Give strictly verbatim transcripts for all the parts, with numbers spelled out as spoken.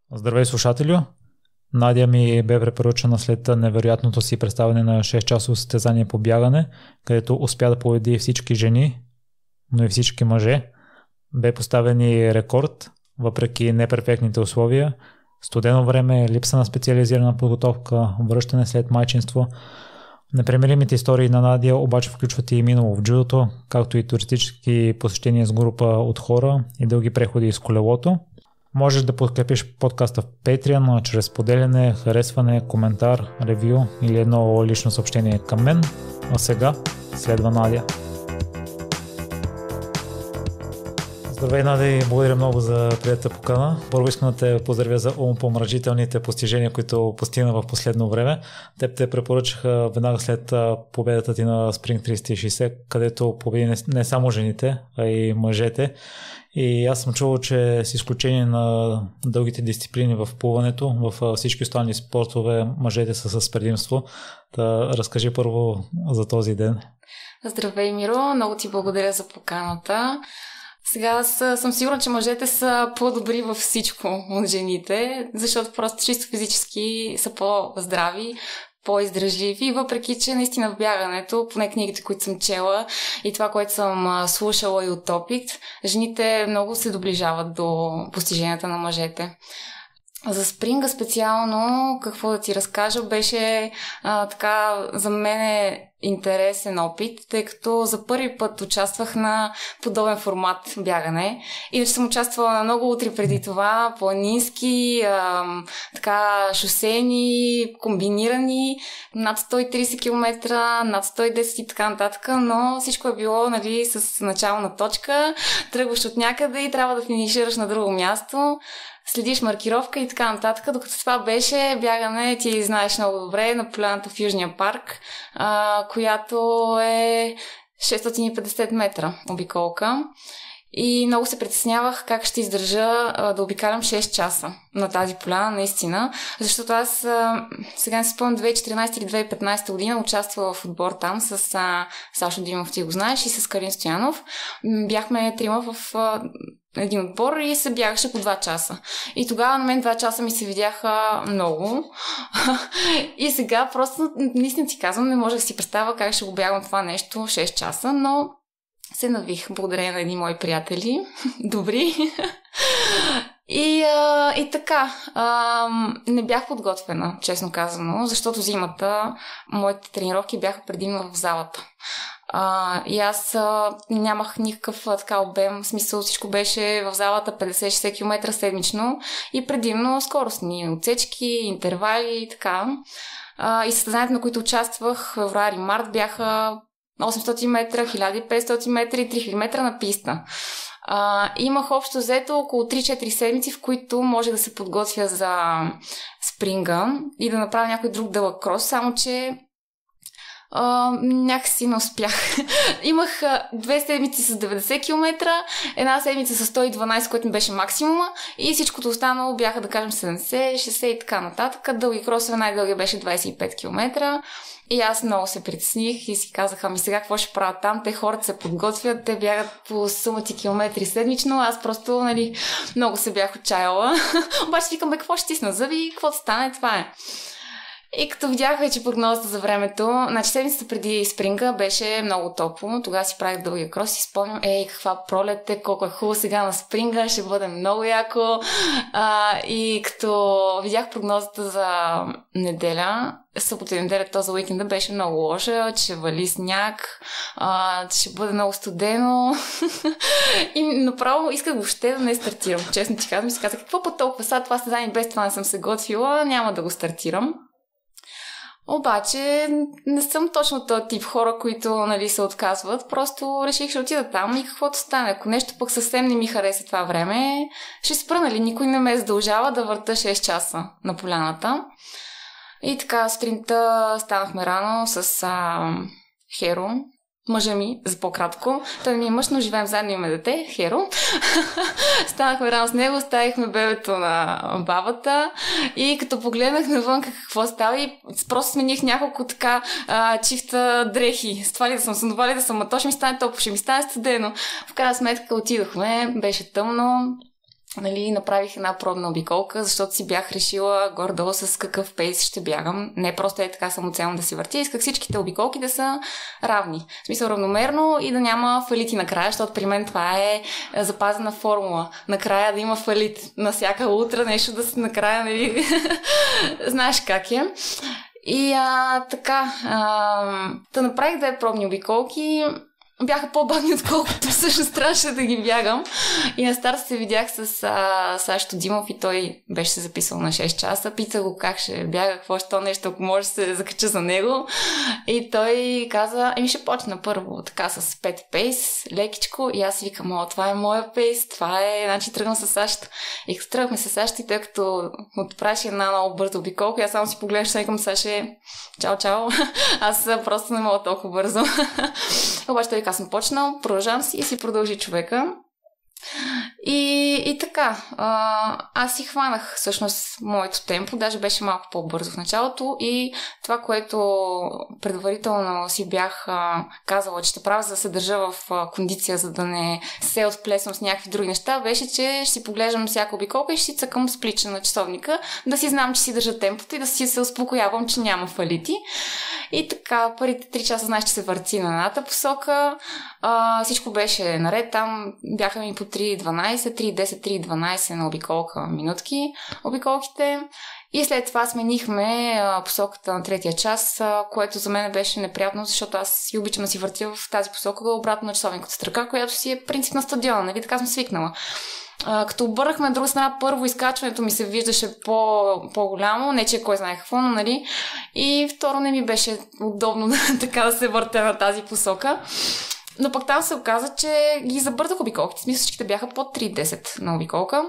Здравей, слушателю! Надя ми бе препоръчана след невероятното си представяне на шест-часово състезание по бягане, където успя да победи всички жени, но и всички мъже. Бе поставен и рекорд, въпреки неперфектните условия, студено време, липса на специализирана подготовка, връщане след майчинство. Непремиримите истории на Надя обаче включват и минало в джудото, както и туристически посещения с група от хора и дълги преходи с колелото. Можеш да подкрепиш подкаста в Patreon чрез поделяне, харесване, коментар, ревю или едно лично съобщение към мен. А сега следва Надя. Здравей, Надя, и благодаря много за приятелата покана. Първо искам да те поздравя за умопомрачителните постижения, които постигна в последно време. Теб те препоръчаха веднага след победата ти на Spring триста и шейсет, където победи не само жените, а и мъжете. И аз съм чувал, че с изключение на дългите дисциплини в плуването, в всички останали спортове мъжете са с предимство. Та разкажи първо за този ден. Здравей, Миро, много ти благодаря за поканата. Сега аз съм сигурна, че мъжете са по-добри във всичко от жените, защото просто чисто физически са по-здрави, по-издръжливи, въпреки че наистина в бягането, поне книгите, които съм чела и това, което съм слушала и от опит, жените много се доближават до постиженията на мъжете. За спринга специално, какво да ти разкажа, беше а, така за мен е интересен опит, тъй като за първи път участвах на подобен формат бягане. Иначе съм участвала на много утре преди това, планински, а, така шосейни, комбинирани, над сто и трийсет километра, над сто и десет и така нататък, но всичко е било, нали, с начална точка, тръгваш от някъде и трябва да финишираш на друго място, следиш маркировка и така нататък, докато това беше бягане, ти знаеш много добре, на поляната в Южния парк, а, която е шестстотин и петдесет метра обиколка. И много се притеснявах как ще издържа а, да обикалям шест часа на тази поляна, наистина. Защото аз а, сега не се спомням, две хиляди и четиринадесета или две хиляди и петнадесета година участвала в отбор там с а, Сашо Димов, ти го знаеш, и с Карин Стоянов. Бяхме трима в а, един отбор и се бягаше по два часа. И тогава на мен два часа ми се видяха много. И сега просто, наистина ти казвам, не може да си представя как ще го бягам това нещо шест часа, но се навих благодарение на едни мои приятели. Добри. И, а, и така, а, не бях подготвена, честно казано, защото зимата моите тренировки бяха предимно в залата. А, и аз а, нямах никакъв а, така обем, в смисъл всичко беше в залата петдесет-шейсет километра седмично и предимно скоростни отсечки, интервали и така. А, и състезанията, на които участвах в февруари-март, бяха осемстотин метра, хиляда и петстотин метра и три хиляди метра на писта. А, имах общо взето около три-четири седмици, в които може да се подготвя за спринга и да направя някой друг дълъг крос, само че Uh, някакси не успях. Имах uh, две седмици с деветдесет километра, една седмица с сто и дванадесет, което ми беше максимума, и всичкото останало бяха, да кажем, седемдесет, шейсет и така нататък. Дълги кросове, най-дълги беше двадесет и пет километра. И аз много се притесних и си казах, ами сега какво ще правя там? Те хората се подготвят, те бягат по сумати километри седмично, аз просто, нали, много се бях отчаяла. Обаче викам, бе, какво ще стисна зъби, какво да стане, това е. И като видях вече прогнозата за времето, значи седмицата преди спринга беше много топло. Тогава си правих дългия крос и спомням, ей, каква пролет е, колко е хубаво сега на спринга, ще бъде много яко. А, и като видях прогнозата за неделя, събота и неделя, то за уикенда беше много лоша, че вали сняг, а, че ще бъде много студено. И направо исках въобще да не стартирам. Честно ти казвам, си казах, какво по толкова са, това състезание без това не съм се готвила, няма да го стартирам. Обаче не съм точно този тип хора, които, нали, се отказват. Просто реших, ще отида там и каквото стане. Ако нещо пък съвсем не ми хареса това време, ще спра, нали? Никой не ме задължава да върта шест часа на поляната. И така, сутринта станахме рано с а, Херо, мъжа ми, за по-кратко. Той ми е мъж, но живеем заедно, имаме дете, Херо. Станахме рано с него, оставихме бебето на бабата и като погледнах навън какво става и просто смених няколко така а, чифта дрехи. С това ли да съм, с това ли да съм, а то ще ми стане топло, ще ми стане студено. В крайна сметка отидохме, беше тъмно. нали, направих една пробна обиколка, защото си бях решила горе-долу с какъв пейс ще бягам. Не просто е така самоцелно да си въртя. Исках всичките обиколки да са равни. В смисъл равномерно и да няма фалити накрая, защото при мен това е запазена формула. Накрая да има фалит на всяка утра, нещо да се накрая, нали, знаеш как е. И а, така, а, да направих две пробни обиколки. Бяха по-бавни, отколкото всъщност трябваше да ги бягам. И на старт се видях с а, Сашто Димов и той беше се записал на шест часа. Питах го как ще бяга, какво ще то нещо, ако може да се закача за него. И той каза, еми ще почна първо така с пет пейс, лекичко. И аз викам, о, това е моя пейс, това е, значи тръгна с Сашто. И тръгнахме с Сашто и тъй като отправи една много бърза обиколка, аз само си погледнах, ще към Саше, чао, чао. Аз просто не мога толкова бързо. Обаче той аз съм почнал, продължавам си и си продължи човека. И, и така, а, аз си хванах всъщност моето темпо, даже беше малко по-бързо в началото и това, което предварително си бях а, казала, че ще правя, за да се държа в а, кондиция, за да не се отплесвам с някакви други неща, беше, че ще си поглеждам всяка обиколка и ще си цъкам с плича на часовника, да си знам, че си държа темпото и да си се успокоявам, че няма фалити. И така, първите три часа знаеш, че се върти на едната посока, а, всичко беше наред, там бяха ми по три дванайсет, три десет, три дванайсет на обиколка минутки, обиколките. И след това сменихме а, посоката на третия час, а, което за мен беше неприятно, защото аз си обичам да си въртя в тази посока обратно на часовниката с ръка, която си е принцип на стадиона, нали? Така съм свикнала. А, като обърнахме на друга страна, първо изкачването ми се виждаше по, по-голямо, не че кой знае какво, но нали. И второ не ми беше удобно така да се въртя на тази посока. Но пък там се оказа, че ги забързах обиколките. Смисъл, всичките бяха под три десет на обиколка.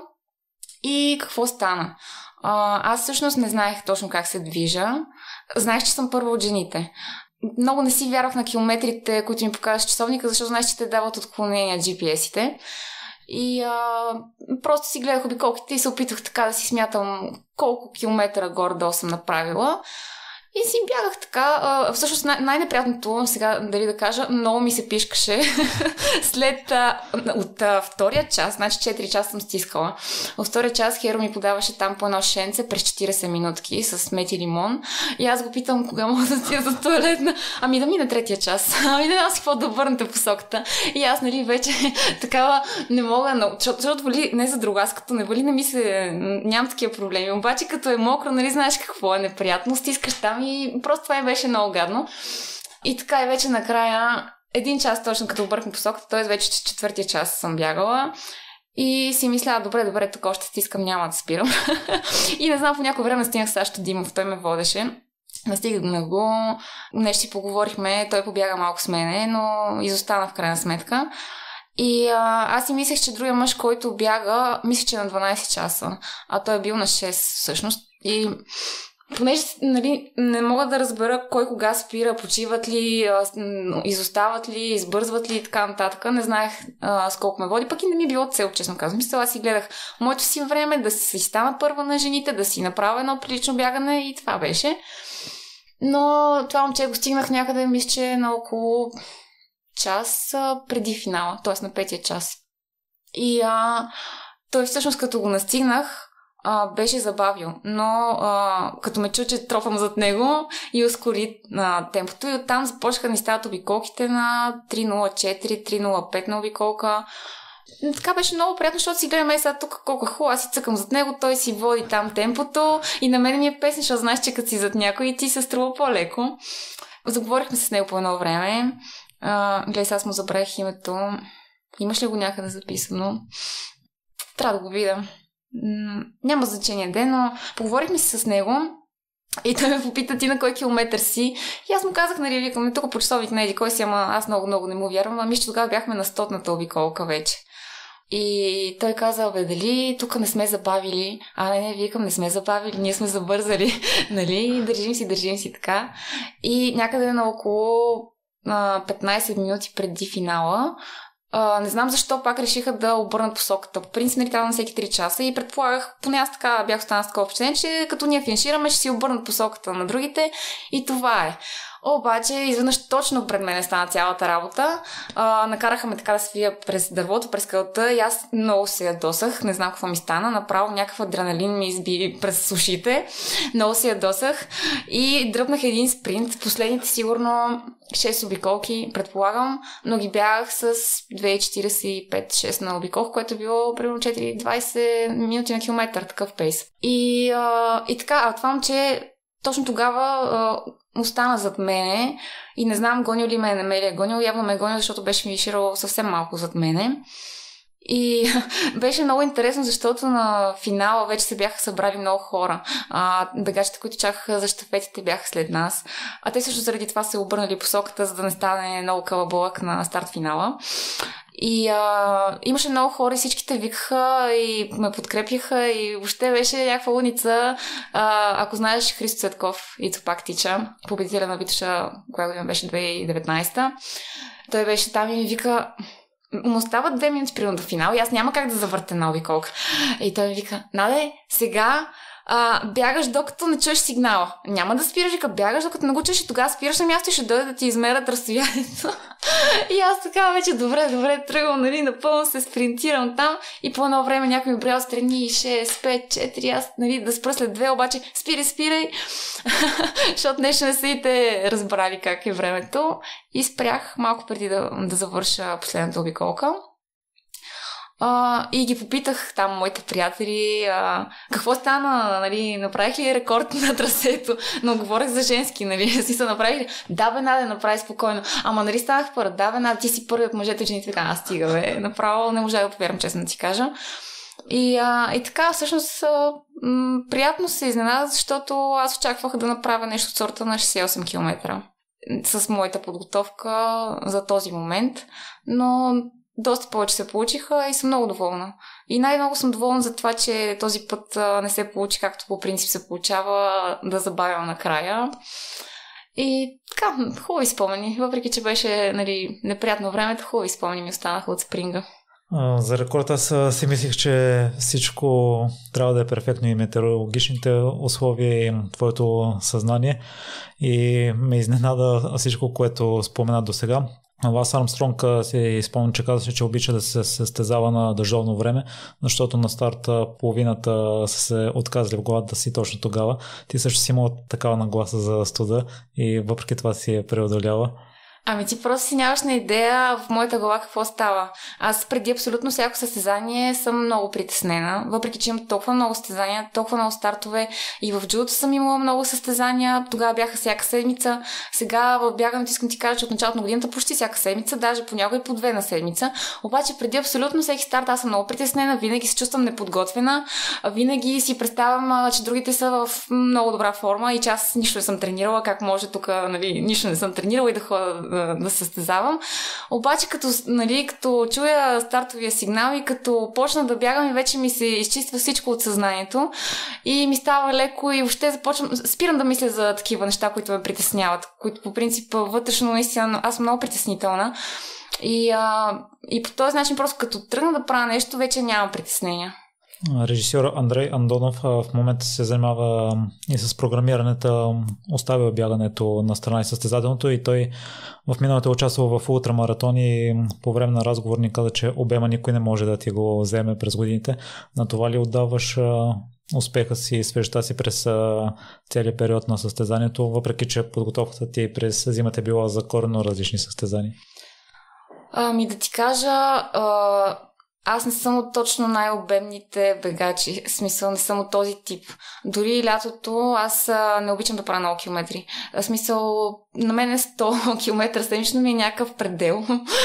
И какво стана? А, аз всъщност не знаех точно как се движа. Знаех, че съм първа от жените. Много не си вярвах на километрите, които ми показваш часовника, защото знаеш, че те дават отклонения джи пи ес-ите. И а, просто си гледах обиколките и се опитвах така да си смятам колко километра горе-долу съм направила. И си бягах така. А, всъщност най- най-неприятното, сега дали да кажа, много ми се пишкаше след а, от а, втория час, значи четири часа съм стискала. От втория час Херо ми подаваше там по едно шенце през четирийсет минутки с мед и лимон. И аз го питам кога мога да стия за туалетна. Ами да мине третия час. Ами не знам си какво да върнете посоката. И аз, нали, вече такава не мога, но, защото вали не за друго, аз като не вали, не ми се, нямам такива проблеми. Обаче като е мокро, нали, знаеш какво е неприятно, стискаш там и просто това ми беше много гадно. И така и вече накрая, един час точно като обърхме посоката, т.е. вече четвъртия час съм бягала и си мисля, добре, добре, тук още стискам, няма да спирам. И не знам, по някое време стигнах Сашто Димов, той ме водеше. Настигнах го, нещо си поговорихме, той побяга малко с мене, но изостана в крайна сметка. И а, аз си мислех, че другия мъж, който бяга, мисля, че на дванайсет часа, а той е бил на шест всъщност. И понеже, нали, не мога да разбера кой кога спира, почиват ли, изостават ли, избързват ли и така нататък. Не знаех а, с колко ме води, пък и не ми е било цел, честно казвам. Мисля, аз си гледах моето си време да си стана първа на жените, да си направя едно прилично бягане и това беше. Но това момче го стигнах някъде, мисля, че на около час а, преди финала, т.е. на петия час. И а, той всъщност като го настигнах, Uh, беше забавил, но uh, като ме чу, че тропам зад него и ускори uh, темпото и оттам започнаха да ни стават обиколките на три нула четири, три нула пет на обиколка. Така беше много приятно, защото си гледаме сега тук колко е хубаво, аз си цъкам зад него, той си води там темпото и на мен ми е песен, защото знаеш, че като си зад някой и ти се струва по-леко. Заговорихме с него по едно време. Uh, гледай, сега аз му забравих името. Имаш ли го някъде записано? Трябва да го видя. Няма значение ден, но поговорихме си с него и той ме попита ти на кой километър си и аз му казах, нали, викаме тук по часовник не еди кой си, ама аз много-много не му вярвам, а мисля, че тогава бяхме на стотната обиколка вече. И той каза, бе, дали тук не сме забавили? А, не, не, викам, не сме забавили, ние сме забързали, нали, държим си, държим си така. И някъде на около а, петнайсет минути преди финала, Uh, не знам защо пак решиха да обърнат посоката. По принцип, нали, на всеки три часа и предполагах, поне аз така бях останала с такова впечатление, че като ние финишираме, ще си обърнат посоката на другите и това е. Обаче, изведнъж точно пред мен стана цялата работа. А, накараха ме така да свия през дървото, през кълта и аз много се ядосах. Не знам какво ми стана. Направо някакъв адреналин ми изби през ушите. Много се ядосах и дръпнах един спринт. Последните сигурно шест обиколки, предполагам, но ги бягах с две четирийсет и пет шест на обиколка, което е било примерно четири двайсет минути на километър, такъв пейс. И, а, и така, а това момче точно тогава а, остана зад мене и не знам гонил ли ме, не ме ли е гонил, явно ме е гонил, защото беше ми ширал съвсем малко зад мене. И беше много интересно, защото на финала вече се бяха събрали много хора. А, бегачите, които чакаха за щафетите, бяха след нас. А те също заради това се обърнали посоката, за да не стане много калабълък на старт финала. И а, имаше много хора и всичките викаха и ме подкрепяха и въобще беше някаква луница. А, ако знаеш Христо Цветков, и пак тича, победителя на Витоша, която година беше две хиляди и деветнайсета, той беше там и ми вика: му остават две минути примерно до финал и аз няма как да завъртя на обиколка. И той ми вика: Наде, сега а, бягаш докато не чуеш сигнала. Няма да спираш, вика, бягаш докато не го чуеш и тогава спираш на място и ще дойде да ти измерят разстоянието. И аз така вече, добре, добре, тръгвам, нали, напълно се спринтирам там и по едно време някой ми брял страни шест, пет, четири, аз, нали, да спра след две, обаче спирай, спирай, защото нещо не са и те разбрали как е времето и спрях малко преди да, да завърша последната обиколка. Uh, и ги попитах там моите приятели uh, какво стана, нали, направих ли рекорд на трасето, но говорех за женски, нали, си се направих ли? Да, бе, Наде, направи спокойно. Ама нали станах първа? Да, бе, Наде, ти си първи от мъжете, жените, така, аз стига, бе, направо не можа да повярвам, честно да ти кажа. И, uh, и така, всъщност uh, м- приятно се изненада, защото аз очаквах да направя нещо от сорта на шейсет и осем километра с моята подготовка за този момент, но доста повече се получиха и съм много доволна. И най-много съм доволна за това, че този път а, не се получи както по принцип се получава да забавям накрая. И така, хубави спомени. Въпреки че беше, нали, неприятно времето, хубави спомени ми останаха от спринга. А, за рекорд аз си мислих, че всичко трябва да е перфектно и метеорологичните условия и твоето съзнание. И ме изненада всичко, което спомена до сега. Ланс Армстронг си спомням, че казаше, че обича да се състезава на дъждовно време, защото на старта половината са се отказали в главата си точно тогава. Ти също си имал такава нагласа за студа и въпреки това си е преодоляла. Ами ти просто си нямаш на идея в моята глава какво става. Аз преди абсолютно всяко състезание съм много притеснена, въпреки че имам толкова много състезания, толкова много стартове и в джудото съм имала много състезания, тогава бяха всяка седмица, сега в бягането искам ти кажа, че от началото на годината почти всяка седмица, даже понякога и по две на седмица, обаче преди абсолютно всеки старт аз съм много притеснена, винаги се чувствам неподготвена, винаги си представям, че другите са в много добра форма и че аз нищо не съм тренирала, как може тук, нали, нищо не съм тренирала и да ходя да състезавам. Обаче като, нали, като чуя стартовия сигнал и като почна да бягам и вече ми се изчиства всичко от съзнанието и ми става леко и въобще започвам, спирам да мисля за такива неща, които ме притесняват, които по принцип вътрешно наистина аз съм много притеснителна и, а, и по този начин просто като тръгна да правя нещо, вече нямам притеснения. Режисьор Андрей Андонов в момента се занимава и с програмирането, оставя бягането на страна и състезателното и той в миналото е участвал в ултрамаратон и по време на разговор ни каза, че обема никой не може да ти го вземе през годините. На това ли отдаваш успеха си и свежестта си през целият период на състезанието, въпреки че подготовката ти през зимата е била за коренно различни състезания? Ами да ти кажа... А... Аз не съм от точно най-обемните бегачи, в смисъл не съм от този тип. Дори лятото аз а, не обичам да правя много километри. В смисъл, на мен е сто километра седмично ми е някакъв предел.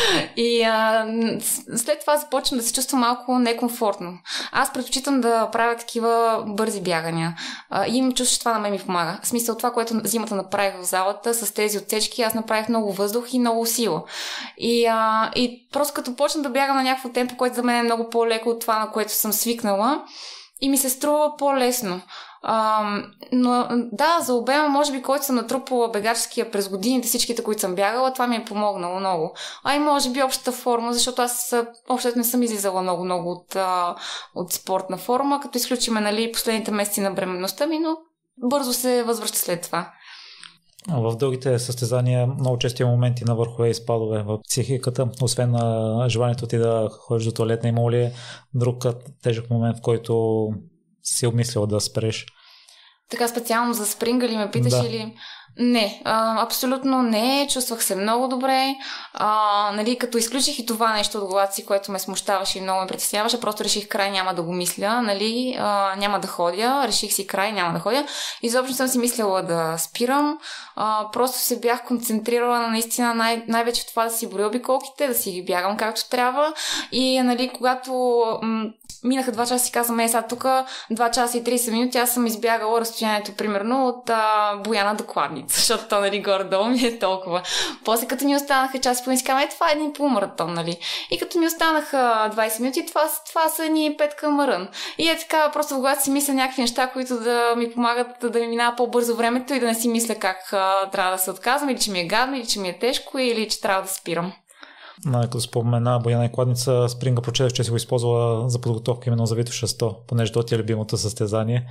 И а, след това започвам да се чувствам малко некомфортно. Аз предпочитам да правя такива бързи бягания. А, и им чувствам, че това на мен ми помага. В смисъл, това, което зимата направих в залата с тези отсечки, аз направих много въздух и много сила. И, а, и просто като почна да бягам на някакво темпо, което за мен е много по-леко от това, на което съм свикнала и ми се струва по-лесно. А, но да, за обема, може би, който съм натрупала бегаческия през годините, всичките, които съм бягала, това ми е помогнало много. А и може би общата форма, защото аз общо не съм излизала много-много от, от спортна форма, като изключиме, нали, последните месеци на бременността ми, но бързо се възвръща след това. В другите състезания много чести моменти на върхове и спадове в психиката, освен на желанието ти да ходиш до туалетна, има ли друг тежък момент, в който си обмислял да спреш? Така специално за спринга ли ме питаш да. или... Не, а, абсолютно не. Чувствах се много добре. А, нали, като изключих и това нещо от главата си, което ме смущаваше и много ме притесняваше, просто реших край, няма да го мисля, нали, а, няма да ходя, реших си край, няма да ходя. Изобщо съм си мислила да спирам. А, просто се бях концентрирала на наистина най- най-вече в това да си броя обиколките, да си ги бягам както трябва. И, нали, когато м- минаха два часа, си казвам, е, сега тук два часа и трийсет минути, аз съм избягала разстоянието, примерно, от а, Бояна до Кладница, защото то, нали, горе-долу ми е толкова. После, като ни останаха час и половина, си казвам, е, това е един полумаратон, нали. И като ми останаха двайсет минути, това, това са ни пет км. И е така, просто в главата си мисля някакви неща, които да ми помагат да ми минава по-бързо времето и да не си мисля как а, трябва да се отказвам, или че ми е гадно, или че ми е тежко, или че трябва да спирам. Като спомена Бояна и Кладница, спринга прочетах, че си го използвала за подготовка именно за Витоша сто, понеже то ти е любимото състезание.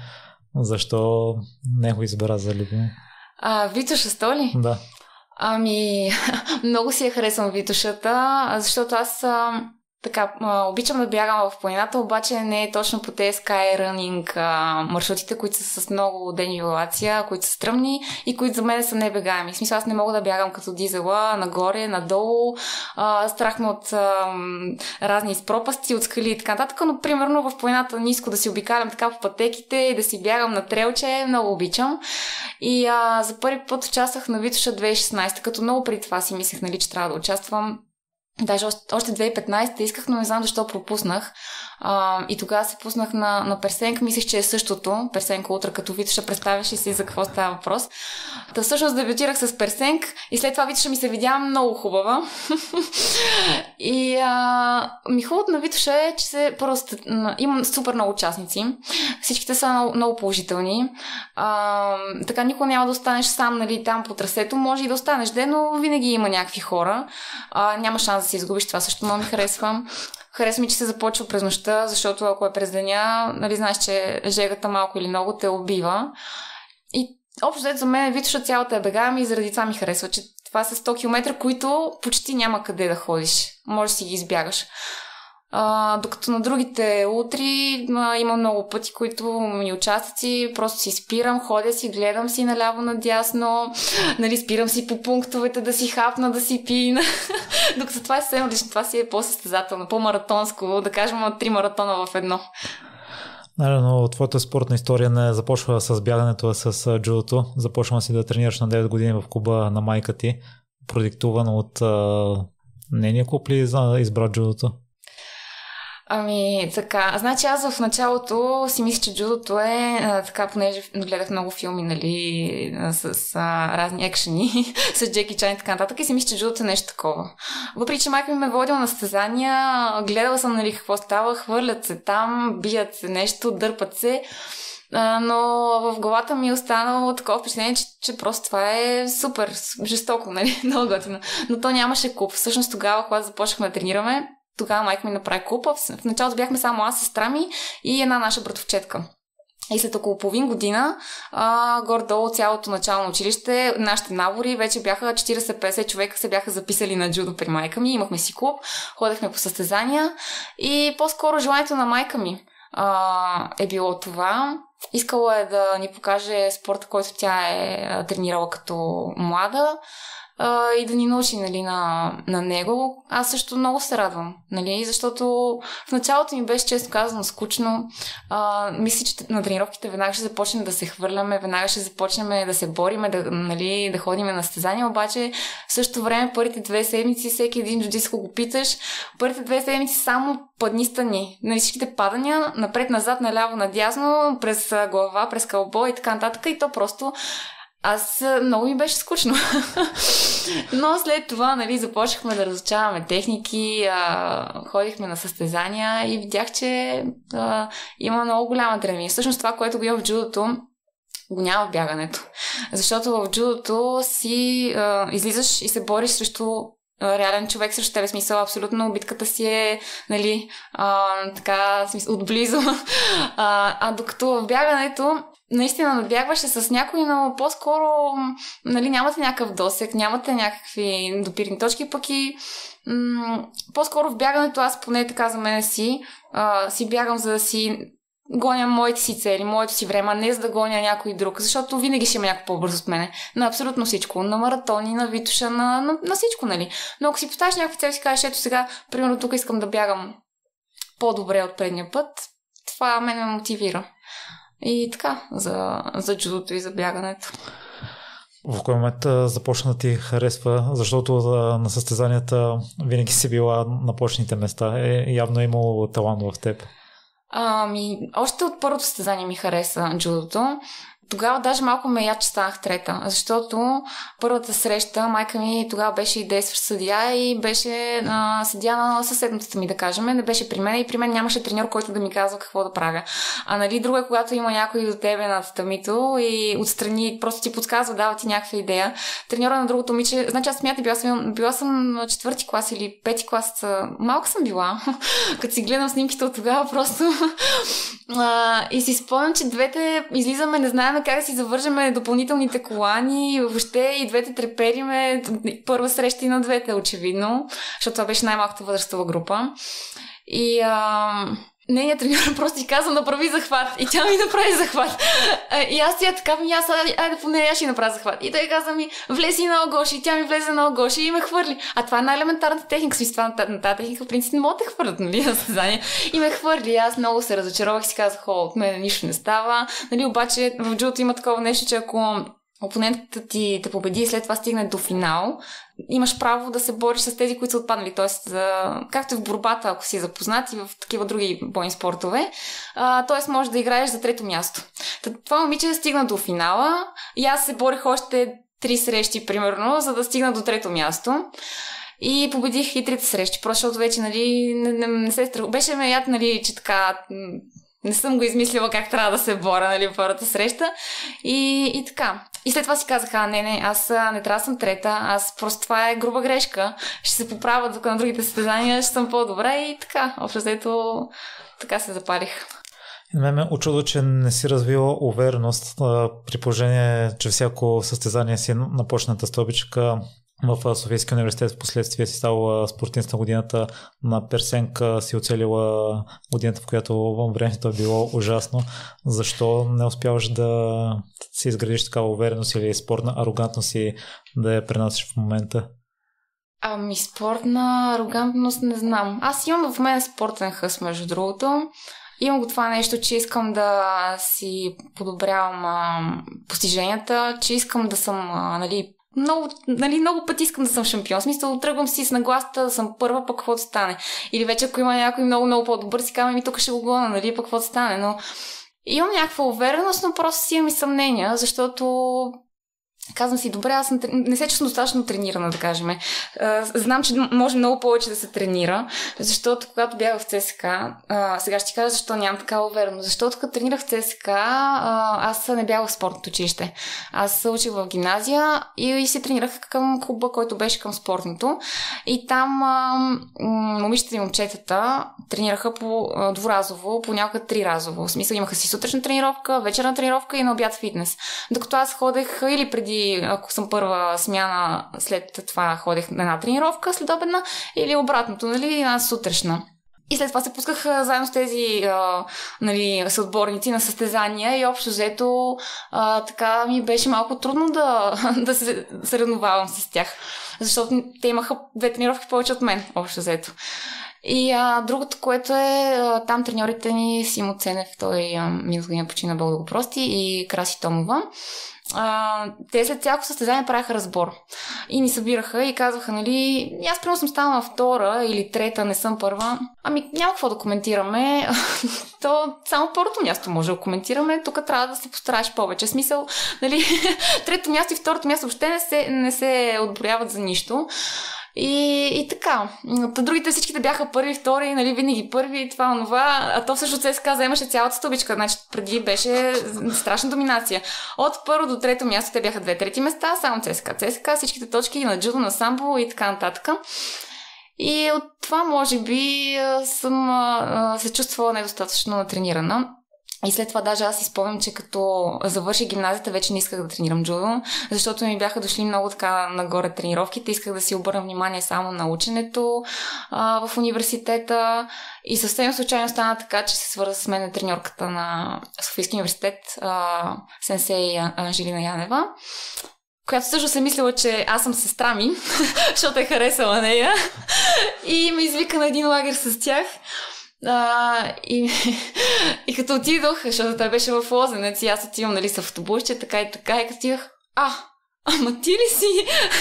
Защо не го избера за любимо? А, Витоша сто ли? Да. Ами, много си я харесвам Витошата, защото аз а, така, а, обичам да бягам в планината, обаче не е точно по тези skyrunning а, маршрутите, които са с много денивелация, които са стръмни и които за мен са небегаеми. В смисъл, аз не мога да бягам като дизела нагоре, надолу, а, страх ме от а, разни изпропасти, от скали и така нататък, но примерно в планината ниско да си обикалям така по пътеките и да си бягам на трелче, много обичам. И а, за първи път участвах на Витоша две хиляди и шестнадесета, като много преди това си мислех, нали, че трябва да участвам. Даже още, още две хиляди и петнадесета исках, но не знам защо пропуснах. А, и тогава се пуснах на, на Персенка. Мислех, че е същото. Персенка утре като Витоша, представяш ли си за какво става въпрос. Та всъщност дебютирах с Персенк и след това Витоша ми се видя много хубава. И а, ми хубавото на Витоша е, че се просто имам супер много участници. Всичките са много, много положителни. А, така никога няма да останеш сам, нали, там по трасето. Може и да останеш де, но винаги има някакви хора. А, няма шанс да се изгубиш. Това също много ми харесва. Харесва ми, че се започва през нощта, защото ако е през деня, нали, знаеш, че жегата малко или много те убива. И общо за мен Витоша цялата е бегаема и заради това ми харесва, че това са сто километра, които почти няма къде да ходиш. Може да си ги избягаш. А, докато на другите утри а, има много пъти, които ми участъци, просто си спирам, ходя си, гледам си наляво надясно, нали, спирам си по пунктовете да си хапна, да си пина. Докато това е съвсем лично, това си е по-състезателно, по-маратонско, да кажем три маратона в едно. Но твоята спортна история не започва с бягането, а с джудото. Започва си да тренираш на девет години в клуба на майка ти, продиктувано от нейния клуб ли избра джудото? Ами, така. Значи аз в началото си мисля, че джудото е а, така, понеже гледах много филми, нали, с а, разни екшени, с Джеки Чан и така нататък, и си мисля, че джудото е нещо такова. Въпреки че майка ми ме водила на състезания, гледала съм, нали, какво става, хвърлят се там, бият се нещо, дърпат се, а, но в главата ми е останало такова впечатление, че, че просто това е супер, жестоко, нали, много готино. Но то нямаше клуб. Всъщност тогава, когато започнахме да тренираме, тогава майка ми направи клуб. В началото бяхме само аз, сестра ми и една наша братовчетка. И след около половин година, а, горе-долу цялото начално училище, нашите набори вече бяха четирийсет-петдесет човека, се бяха записали на джудо при майка ми. Имахме си клуб, ходехме по състезания и по-скоро желанието на майка ми а, е било това. Искала е да ни покаже спорта, който тя е тренирала като млада, Uh, и да ни научи, нали, на, на него. Аз също много се радвам, нали, защото в началото ми беше, често казано, скучно. Uh, мисля, че на тренировките веднага ще започнем да се хвърляме, веднага ще започнем да се бориме, да, нали, да ходим на състезания, обаче в същото време първите две седмици, всеки един джудист, го питаш, първите две седмици само падни стани. Нали, всичките падания, напред-назад, наляво, надясно, през глава, през кълбо и така нататък, и то просто аз много ми беше скучно. Но след това, нали, започнахме да разучаваме техники, а, ходихме на състезания и видях, че а, има много голяма тренировка. Всъщност това, което го има в джудото, го няма в бягането. Защото в джудото си а, излизаш и се бориш срещу реален човек срещу тебе, смисъл, абсолютно битката си е, нали, а, така, смисъл, отблизо. А, а докато в бягането наистина надбягваше с някой, но по-скоро, нали, нямате някакъв досек, нямате някакви допирни точки, пък и м- по-скоро в бягането аз поне така за мен си, а, си бягам, за да си гоня моите си цели, моето си време, а не за да гоня някой друг, защото винаги ще има някой по-бързо от мене. На абсолютно всичко. На маратони, на Витоша, на, на, на всичко, нали. Но ако си поставиш някакви цели, си кажеш, ето сега, примерно тук искам да бягам по-добре от предния път, това мен ме мотивира. И така, за, за джудото и за бягането. В кой момент започна да ти харесва, защото на състезанията винаги си била на почните места. Е, явно е имало талант в теб. Ами, още от първото състезание ми хареса джудото. Тогава даже малко ме я, че станах трета, защото първата среща майка ми тогава беше и действащ съдия и беше а, съдия на съседницата ми, да кажем. Не беше при мен и при мен нямаше треньор, който да ми казва какво да правя. А нали, друго е, когато има някой до тебе над татамито и отстрани просто ти подсказва, дава ти някаква идея. Треньора на другото момиче, значи аз смятам, била съм, била съм четвърти клас или пети клас, малко съм била, като си гледам снимките от тогава просто а, и си спомням, че двете излизаме, не знаем как да си завържеме допълнителните колани, въобще и двете трепериме, първа среща и на двете, очевидно, защото това беше най-малката възрастова група. И а, нейният треньор просто ти каза, направи захват. И тя ми направи захват. И аз тя така, ми аз, айде по нея, аз ще направя захват. И той каза ми, влези на огоши. И тя ми влезе на огоши и ме хвърли. А това е най-елементарната техника. С това на тази техника, в принцип, не могат да хвърлят, нали, на състезание. И ме хвърли. Аз много се разочаровах и си казах, о, от мен нищо не става. Нали, обаче в джудото има такова нещо, че ако опонентът ти те победи и след това стигне до финал, имаш право да се бориш с тези, които са отпаднали. Тоест, както и в борбата, ако си запознат и в такива други бойни спортове, т.е. можеш да играеш за трето място. Това момиче стигна до финала и аз се борих още три срещи, примерно, за да стигна до трето място. И победих и трите срещи, просто защото вече, нали, не, не, не се страх. Беше ме яд, нали, че така не съм го измислила как трябва да се боря, нали, в първата среща. И, и така. И след това си казах, а, не, не, аз не трябва да съм трета, аз просто това е груба грешка. Ще се поправя, докато на другите състезания ще съм по-добра и така. Общо взето така се запалих. И на мен ме очудва, че не си развила увереност, при положение, че всяко състезание си на почната стълбичка. В Софийския университет в последствие си стала спортист на годината, на Персенка си оцелила годината, в която времето е било ужасно. Защо не успяваш да си изградиш такава увереност или спортна арогантност и да я пренасиш в момента? Ами спортна арогантност не знам. Аз имам в мен спортен хъс, между другото. Имам го това нещо, че искам да си подобрявам а, постиженията, че искам да съм, а, нали, Много, нали, много пъти искам да съм шампион. В смисъл, тръгвам си с нагласата да съм първа, пък какво да стане. Или вече ако има някой много, много по-добър, си казвам, ми тук ще го гона, нали, пък какво да стане. Но имам някаква увереност, но просто си имам и съмнения, защото казвам си, добре, аз не се чувствам достатъчно тренирана, да кажем. Знам, че може много повече да се тренира, защото когато бях в ЦСКА, сега ще ти кажа защо нямам такава увереност. Защото като тренирах в ЦСКА, аз не бях в спортното училище. Аз учих в гимназия и се тренирах към клуба, който беше към спортното. И там момичета и момчетата тренираха по дворазово, понякога триразово. В смисъл, имаха си сутрешна тренировка, вечерна тренировка и на обяд фитнес. Докато аз ходех или преди, ако съм първа смяна, след това ходех на една тренировка следобедна или обратното, нали, една сутрешна. И след това се пусках заедно с тези а, нали, съотборници на състезания и общо взето а, така ми беше малко трудно да, да се съревновавам с тях. Защото те имаха две тренировки повече от мен, общо взето. И а, другото, което е, а, там треньорите ни Симо Ценев, той миналата година почина, Бог да го прости, и Краси Томова. А, те след всяко състезание правяха разбор и ни събираха и казваха, нали, аз примерно съм станала втора или трета, не съм първа, ами няма какво да коментираме, то само първото място може да коментираме, тук трябва да се постараеш повече. Смисъл, нали, трето място и второто място въобще не се, не се отборяват за нищо. И, и така. Другите всичките бяха първи, втори, нали, винаги първи, това, онова. А то също ЦСКА вземаше цялата стълбичка. Значи преди беше страшна доминация. От първо до трето място те бяха две трети места, само ЦСКА. ЦСКА, всичките точки на джудо, на самбо и така нататък. И от това, може би, съм се чувствала недостатъчно натренирана. И след това даже аз си спомням, че като завърших гимназията, вече не исках да тренирам джудо, защото ми бяха дошли много така нагоре тренировките. Исках да си обърна внимание само на ученето а, в университета. И съвсем случайно стана така, че се свърза с мен треньорката на Софийския университет, а, сенсей Анжелина Янева, която също се мислила, че аз съм сестра ми, защото е харесала нея. И ме извика на един лагер с тях. А, и, и като отидох, защото той беше в Лозенец и аз отивам, нали, с автобусче, така и така, и като отидох, а, ама ти ли си?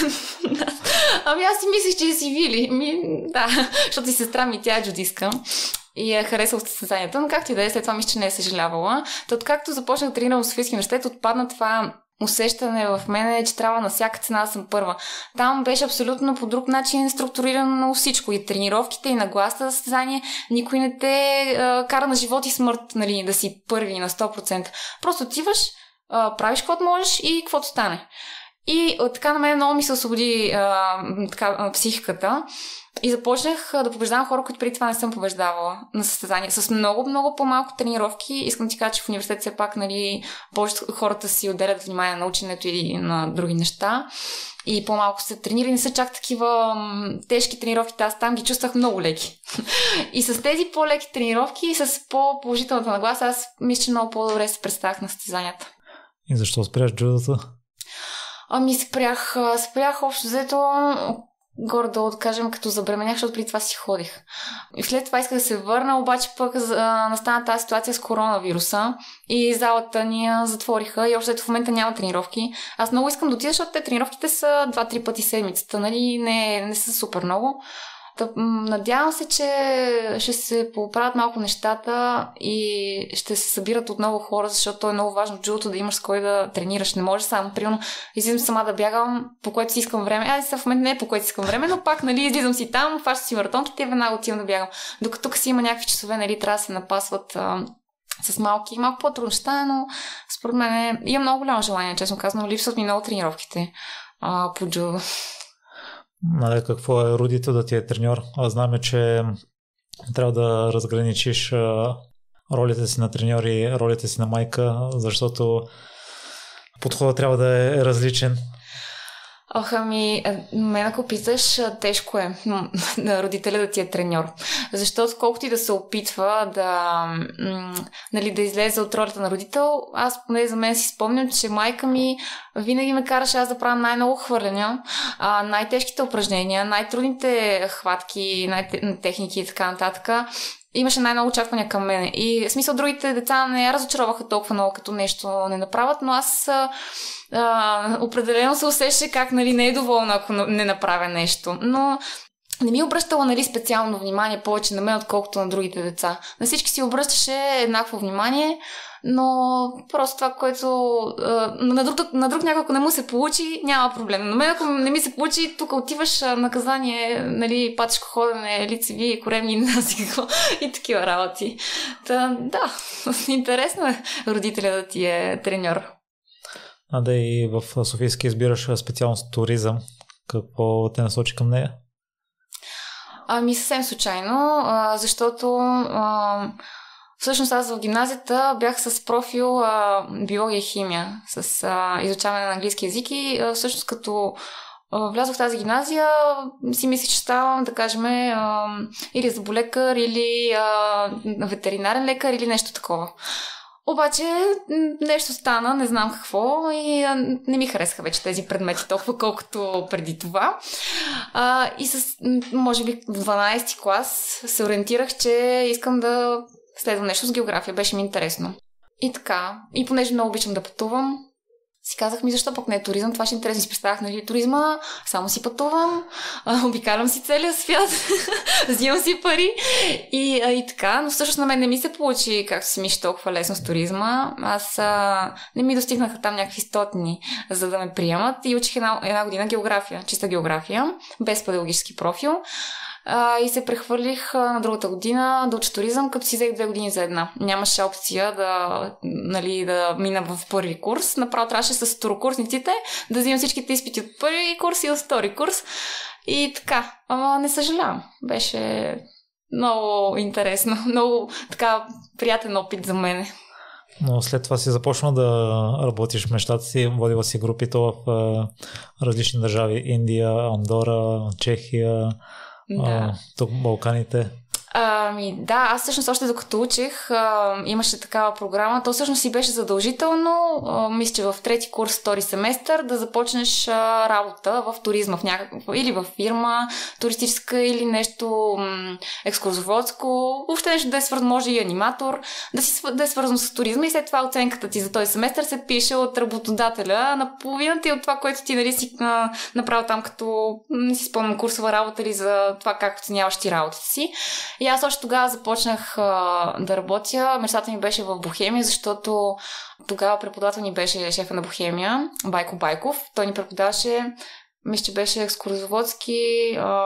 Ами аз си мислех, че си Вили. Ми, да, защото си сестра ми, тя е джудистка. И е харесала състезанията, но както и да е, след това мисля, че не е съжалявала. То откакто започнах да тренирам в Софийския университет, отпадна това усещане в мен, че трябва на всяка цена да съм първа. Там беше абсолютно по друг начин структурирано всичко. И тренировките, и нагласта за състезание. Никой не те а, кара на живот и смърт, нали, да си първи на сто процента. Просто отиваш, а, правиш каквото можеш и каквото стане. И а, така на мен много ми се освободи а, така, а, психиката. И започнах да побеждавам хора, които преди това не съм побеждавала на състезания. С много, много по-малко тренировки. Искам ти кажа, че в университет все пак, нали, повечето хората си отделят внимание на ученето и на други неща. И по-малко се тренира. Не са чак такива м- тежки тренировки. Аз там ги чувствах много леки. И с тези по-леки тренировки и с по-положителната нагласа, аз мисля, че много по-добре се представях на състезанията. И защо спряш джудото? Ами спрях, спрях общо взето горе-долу, да кажем, като забременях, защото преди това си ходих. И след това исках да се върна, обаче пък а, настана тази ситуация с коронавируса и залата ни я затвориха и още в момента няма тренировки. Аз много искам да отида, защото те тренировките са два-три пъти седмицата, нали, не, не са супер много. Тъп, надявам се, че ще се поправят малко нещата и ще се събират отново хора, защото е много важно джудото да имаш с кой да тренираш. Не може само, примерно, излизам сама да бягам, по което си искам време. Аз в момента не е по което си искам време, но пак, нали, излизам си там, фащам си маратонките и веднага отивам да бягам. Докато тук си има някакви часове, нали, трябва да се напасват а, с малки, малко по-трудно ще стане, но според мен е, имам много голямо желание, честно казано, липсват ми много тренировките а, по джудо. Нали, какво е родител да ти е треньор? Аз знаме, че трябва да разграничиш а, ролите си на треньор и ролите си на майка, защото подходът трябва да е различен. Ох, ами, мен ако питаш, тежко е на родителя да ти е треньор. Защото колкото и да се опитва да, нали, да излезе от ролята на родител, аз поне за мен си спомням, че майка ми винаги ме караше аз да правя най-много хвърляния, най-тежките упражнения, най-трудните хватки, най-техники и така нататък. Имаше най-много очаквания към мен. И в смисъл, другите деца не я разочароваха толкова много, като нещо не направят, но аз а, определено се усещаше как, нали, не е доволна, ако не направя нещо. Но не ми обръщала, нали, специално внимание повече на мен, отколкото на другите деца. На всички си обръщаше еднакво внимание, но просто това, което а, на, друг, на друг някой, ако не му се получи, няма проблем. На мен, ако не ми се получи, тук отиваш наказание, нали, патешко ходене, лицеви, коремни, не знам какво и такива работи. Та, да, интересно е родителя да ти е треньор. А да, и в Софийски избираш специалност туризъм. Какво те насочи към нея? Ами съвсем случайно, а, защото а, всъщност аз в гимназията бях с профил а, биология и химия, с а, изучаване на английски език и а, всъщност като а, влязох в тази гимназия, си мислих, че ставам, да кажем, а, или зъболекар, или а, ветеринарен лекар, или нещо такова. Обаче нещо стана, не знам какво и не ми харесаха вече тези предмети толкова, колкото преди това. А, и с, може би, в дванадесети клас се ориентирах, че искам да следвам нещо с география. Беше ми интересно. И така. И понеже много обичам да пътувам, си казах ми, защо пък не е туризъм? Това ще е интересно. Си представях, нали, туризма, само си пътувам, а, обикалям си целия свят, взимам си пари и, а, и така. Но всъщност на мен не ми се получи, както си мисли, толкова лесно с туризма. Аз а, не ми достигнаха там някакви стотни, за да ме приемат и учих една, една година география, чиста география, без педагогически профил. Uh, и се прехвърлих uh, на другата година да уча туризъм, като си взех две години за една. Нямаше опция да, нали, да мина в първи курс. Направо трябваше с второкурсниците да взимам всичките изпити от първи курс и от втори курс. И така. Ама не съжалявам. Беше много интересно. Много така приятен опит за мене. Но след това си започна да работиш в мечтата си, водила си групите в а, различни държави, Индия, Андора, Чехия, Да. а, тук Балканите. Ами да, аз всъщност още докато учих, а, имаше такава програма. То всъщност си беше задължително, а, мисля, че в трети курс, втори семестър, да започнеш а, работа в туризма, в някаква, или в фирма туристическа, или нещо м- екскурзоводско, въобще нещо да е свързано, може и аниматор, да, си, да е свързано с туризма, и след това оценката ти за този семестър се пише от работодателя на половината и от това, което ти, нали, си а, направил там, като не си спомням курсова работа или за това как оценяваш ти работата си. И аз още тогава започнах а, да работя. Мечтата ми беше в Бохемия, защото тогава преподавател ни беше шефа на Бохемия, Байко Байков. Той ни преподаваше, мисля, че беше екскурзоводски, а,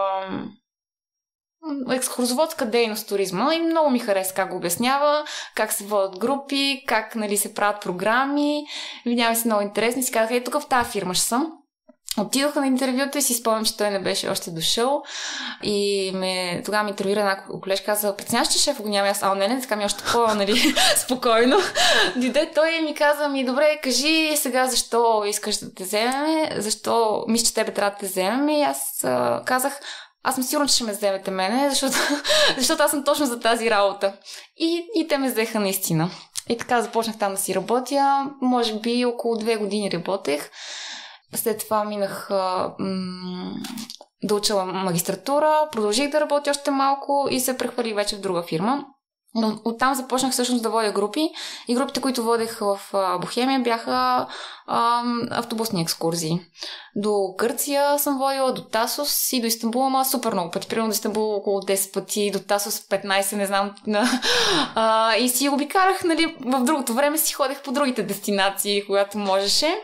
екскурзоводска дейност туризма, и много ми хареса как го обяснява, как се водят групи, как, нали, се правят програми. Видява се много интересни. Си казах, е, тук в тази фирма ще съм. Отидоха на интервюта и си спомням, че той не беше още дошъл, и ме, тогава ми интервюира една колежка, каза, преценяваш, че шеф го няма? Аз, а, не, не, така ми още такова, нали, спокойно. Дойде той и ми каза, ми, добре, кажи сега защо искаш да те вземем, защо мисля, че тебе трябва да те вземем, и аз а, казах, аз съм сигурна, че ще ме вземете мене, защото, защото аз съм точно за тази работа. И, и те ме взеха наистина. И така започнах там да си работя, може би около две години работех. След това минах а, м- да уча магистратура, продължих да работя още малко и се прехвърлих вече в друга фирма. Но оттам започнах всъщност да водя групи, и групите, които водех в а, Бохемия, бяха а, автобусни екскурзии. До Гърция съм водила, до Тасос и до Истанбул, ама супер много пъти. Примерно до Истанбул около десет пъти, до Тасос петнайсет, не знам. А, и си обикарах, нали, в другото време си ходех по другите дестинации, когато можеше.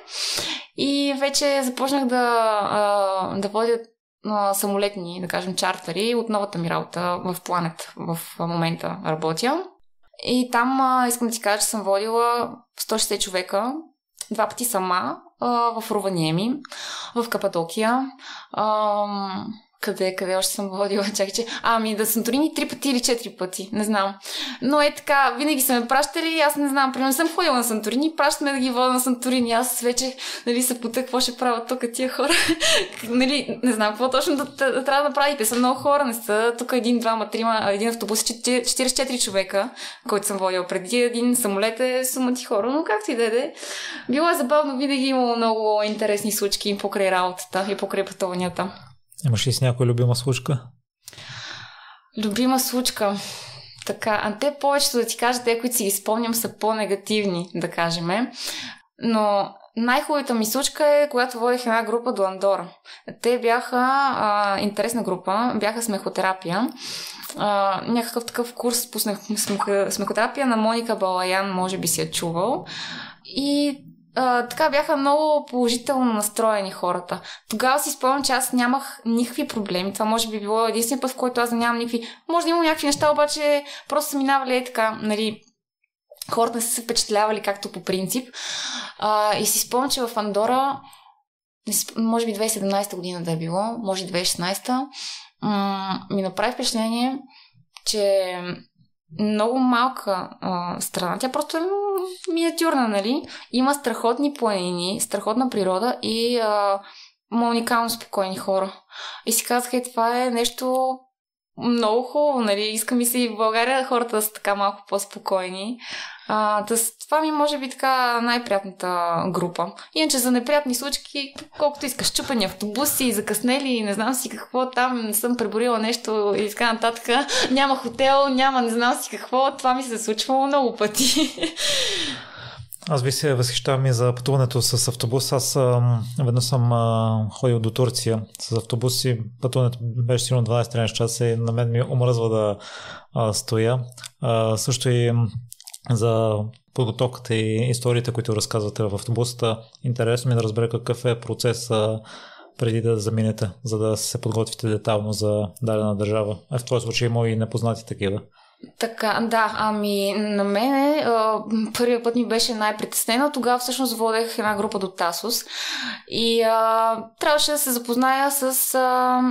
И вече започнах да, а, да водя а, самолетни, да кажем, чартери от новата ми работа в Планет. В момента работя. И там а, искам да ти кажа, че съм водила сто и шейсет човека, два пъти сама, а, в Рованиеми, в Кападокия. А, Къде, къде още съм водила? Чакай, че... Ами да Санторини три пъти или четири пъти. Не знам. Но е така, винаги са ме пращали. Аз не знам, примерно съм ходила на Санторини, пращаме да ги вода на Санторини. Аз вече, нали, се пута, какво ще правят тук тия хора. Нали, не знам какво точно да, да, да трябва да прави. Те са много хора, не са тук един, двама, трима, един автобус, четирийсет и четири човека, който съм водила преди. Един самолет е сумати хора, но както и да е. Било е забавно, винаги имало много интересни случки покрай работата и покрай пътуванията. Имаш ли с някоя любима случка? Любима случка. Така, а те повечето, да ти кажа, те, които си ги спомням, са по-негативни, да кажем. Но най-хубавата ми случка е, когато водих една група до Андора. Те бяха а, интересна група, бяха смехотерапия. А, някакъв такъв курс по смехотерапия на Моника Балаян, може би си я чувал. И Uh, така бяха много положително настроени хората. Тогава си спомням, че аз нямах никакви проблеми. Това може би било единствен път, в който аз нямам никакви... Може да имам някакви неща, обаче просто са минавали е така, нали... Хората не са се впечатлявали както по принцип. Uh, и си спомням, че в Андора, може би две хиляди и седемнайсета година да е било, може и две хиляди и шестнайсета, м- ми направи впечатление, че много малка а, страна. Тя просто е миниатюрна, нали? Има страхотни планини, страхотна природа и а, уникално спокойни хора. И си казах, е, това е нещо много хубаво, нали? Иска ми се и в България хората да са така малко по-спокойни. А, тъс, това ми може би така най-приятната група. Иначе за неприятни случки, колкото искаш, чупени автобуси, закъснели, не знам си какво, там не съм преборила нещо и така нататък. Няма хотел, няма не знам си какво. Това ми се случвало много пъти. Аз би се възхищавам и за пътуването с автобус. Аз ам, веднъж съм а, ходил до Турция с автобуси. Пътуването беше сигурно дванайсет-тринайсет часа и на мен ми омръзва да а, стоя. А, също и за подготовката и историите, които разказвате в автобусата. Интересно ми да разбера какъв е процес а, преди да заминете, за да се подготвите детално за дадена държава. А в този случай има и непознати такива. Така, да, ами на мене първият път ми беше най-притеснено. Тогава всъщност водех една група до Тасос и а, трябваше да се запозная с а,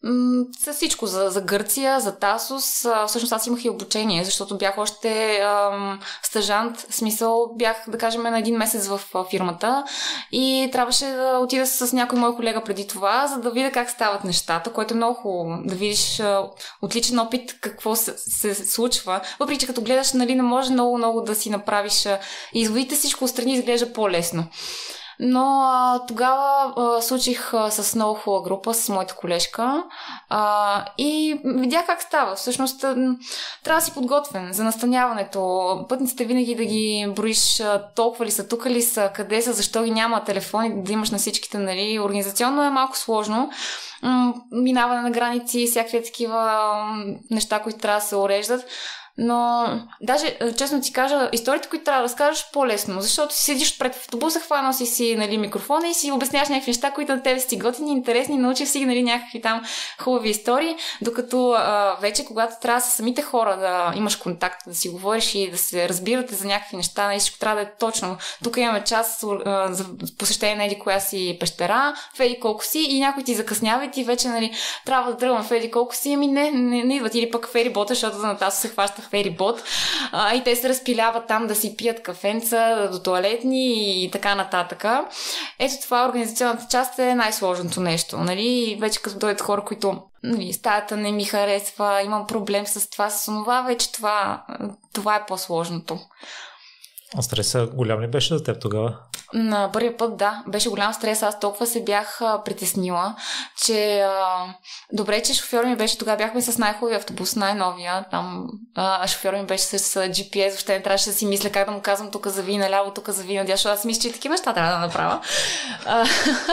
с всичко, за, за Гърция, за Тасос. А, всъщност аз имах и обучение, защото бях още ам, стажант, в смисъл бях, да кажем, на един месец в а, фирмата и трябваше да отида с някой мой колега преди това, за да видя как стават нещата, което е много хубаво, да видиш а, отличен опит какво се, се случва. Въпреки че като гледаш, нали, не може много-много да си направиш а, изводите, всичко отстрани изглежда по-лесно. Но а, тогава а, случих а, с много хубава група, с моята колежка а, и видях как става. Всъщност а, трябва да си подготвен за настаняването. Пътниците винаги да ги броиш а, толкова ли са, тук ли са, къде са, защо ги няма телефони, да имаш на всичките, нали. Организационно е малко сложно. М- минаване на граници, всякакви такива неща, които трябва да се уреждат. Но, даже, честно ти кажа, историите, които трябва да разкажеш, по-лесно, защото си седиш пред автобуса, хванал си си, нали, микрофона и си обясняваш някакви неща, които на тебе си готини, интересни, научиш си, нали, някакви там хубави истории, докато а, вече, когато трябва с самите хора да имаш контакт, да си говориш и да се разбирате за някакви неща, нали, всичко трябва да е точно. Тук имаме час а, за посещение на еди коя си пещера, в еди колко си и някой ти закъснява и ти вече, нали, трябва да тръгвам в еди колко си, ами не, не, не идват, или пък ферибота, защото за Натасо се хваща ферибот а, и те се разпиляват там да си пият кафенца до тоалетни и така нататък. Ето това, организационната част е най-сложното нещо. Нали? Вече като дойдат хора, които, нали, стаята не ми харесва, имам проблем с това, с онова, вече това, това е по-сложното. А стресът голям ли беше за теб тогава? На първия път, да. Беше голям стрес. Аз толкова се бях а, притеснила, че а, добре, че шофьор ми беше, тогава бяхме с най-хубавия автобус, най-новия. Там а, шофьор ми беше с а, джи пи ес, въобще не трябваше да си мисля как да му казвам тук зави наляво, тук зави надясно, защото аз мисля, че и такива неща трябва да направя. А,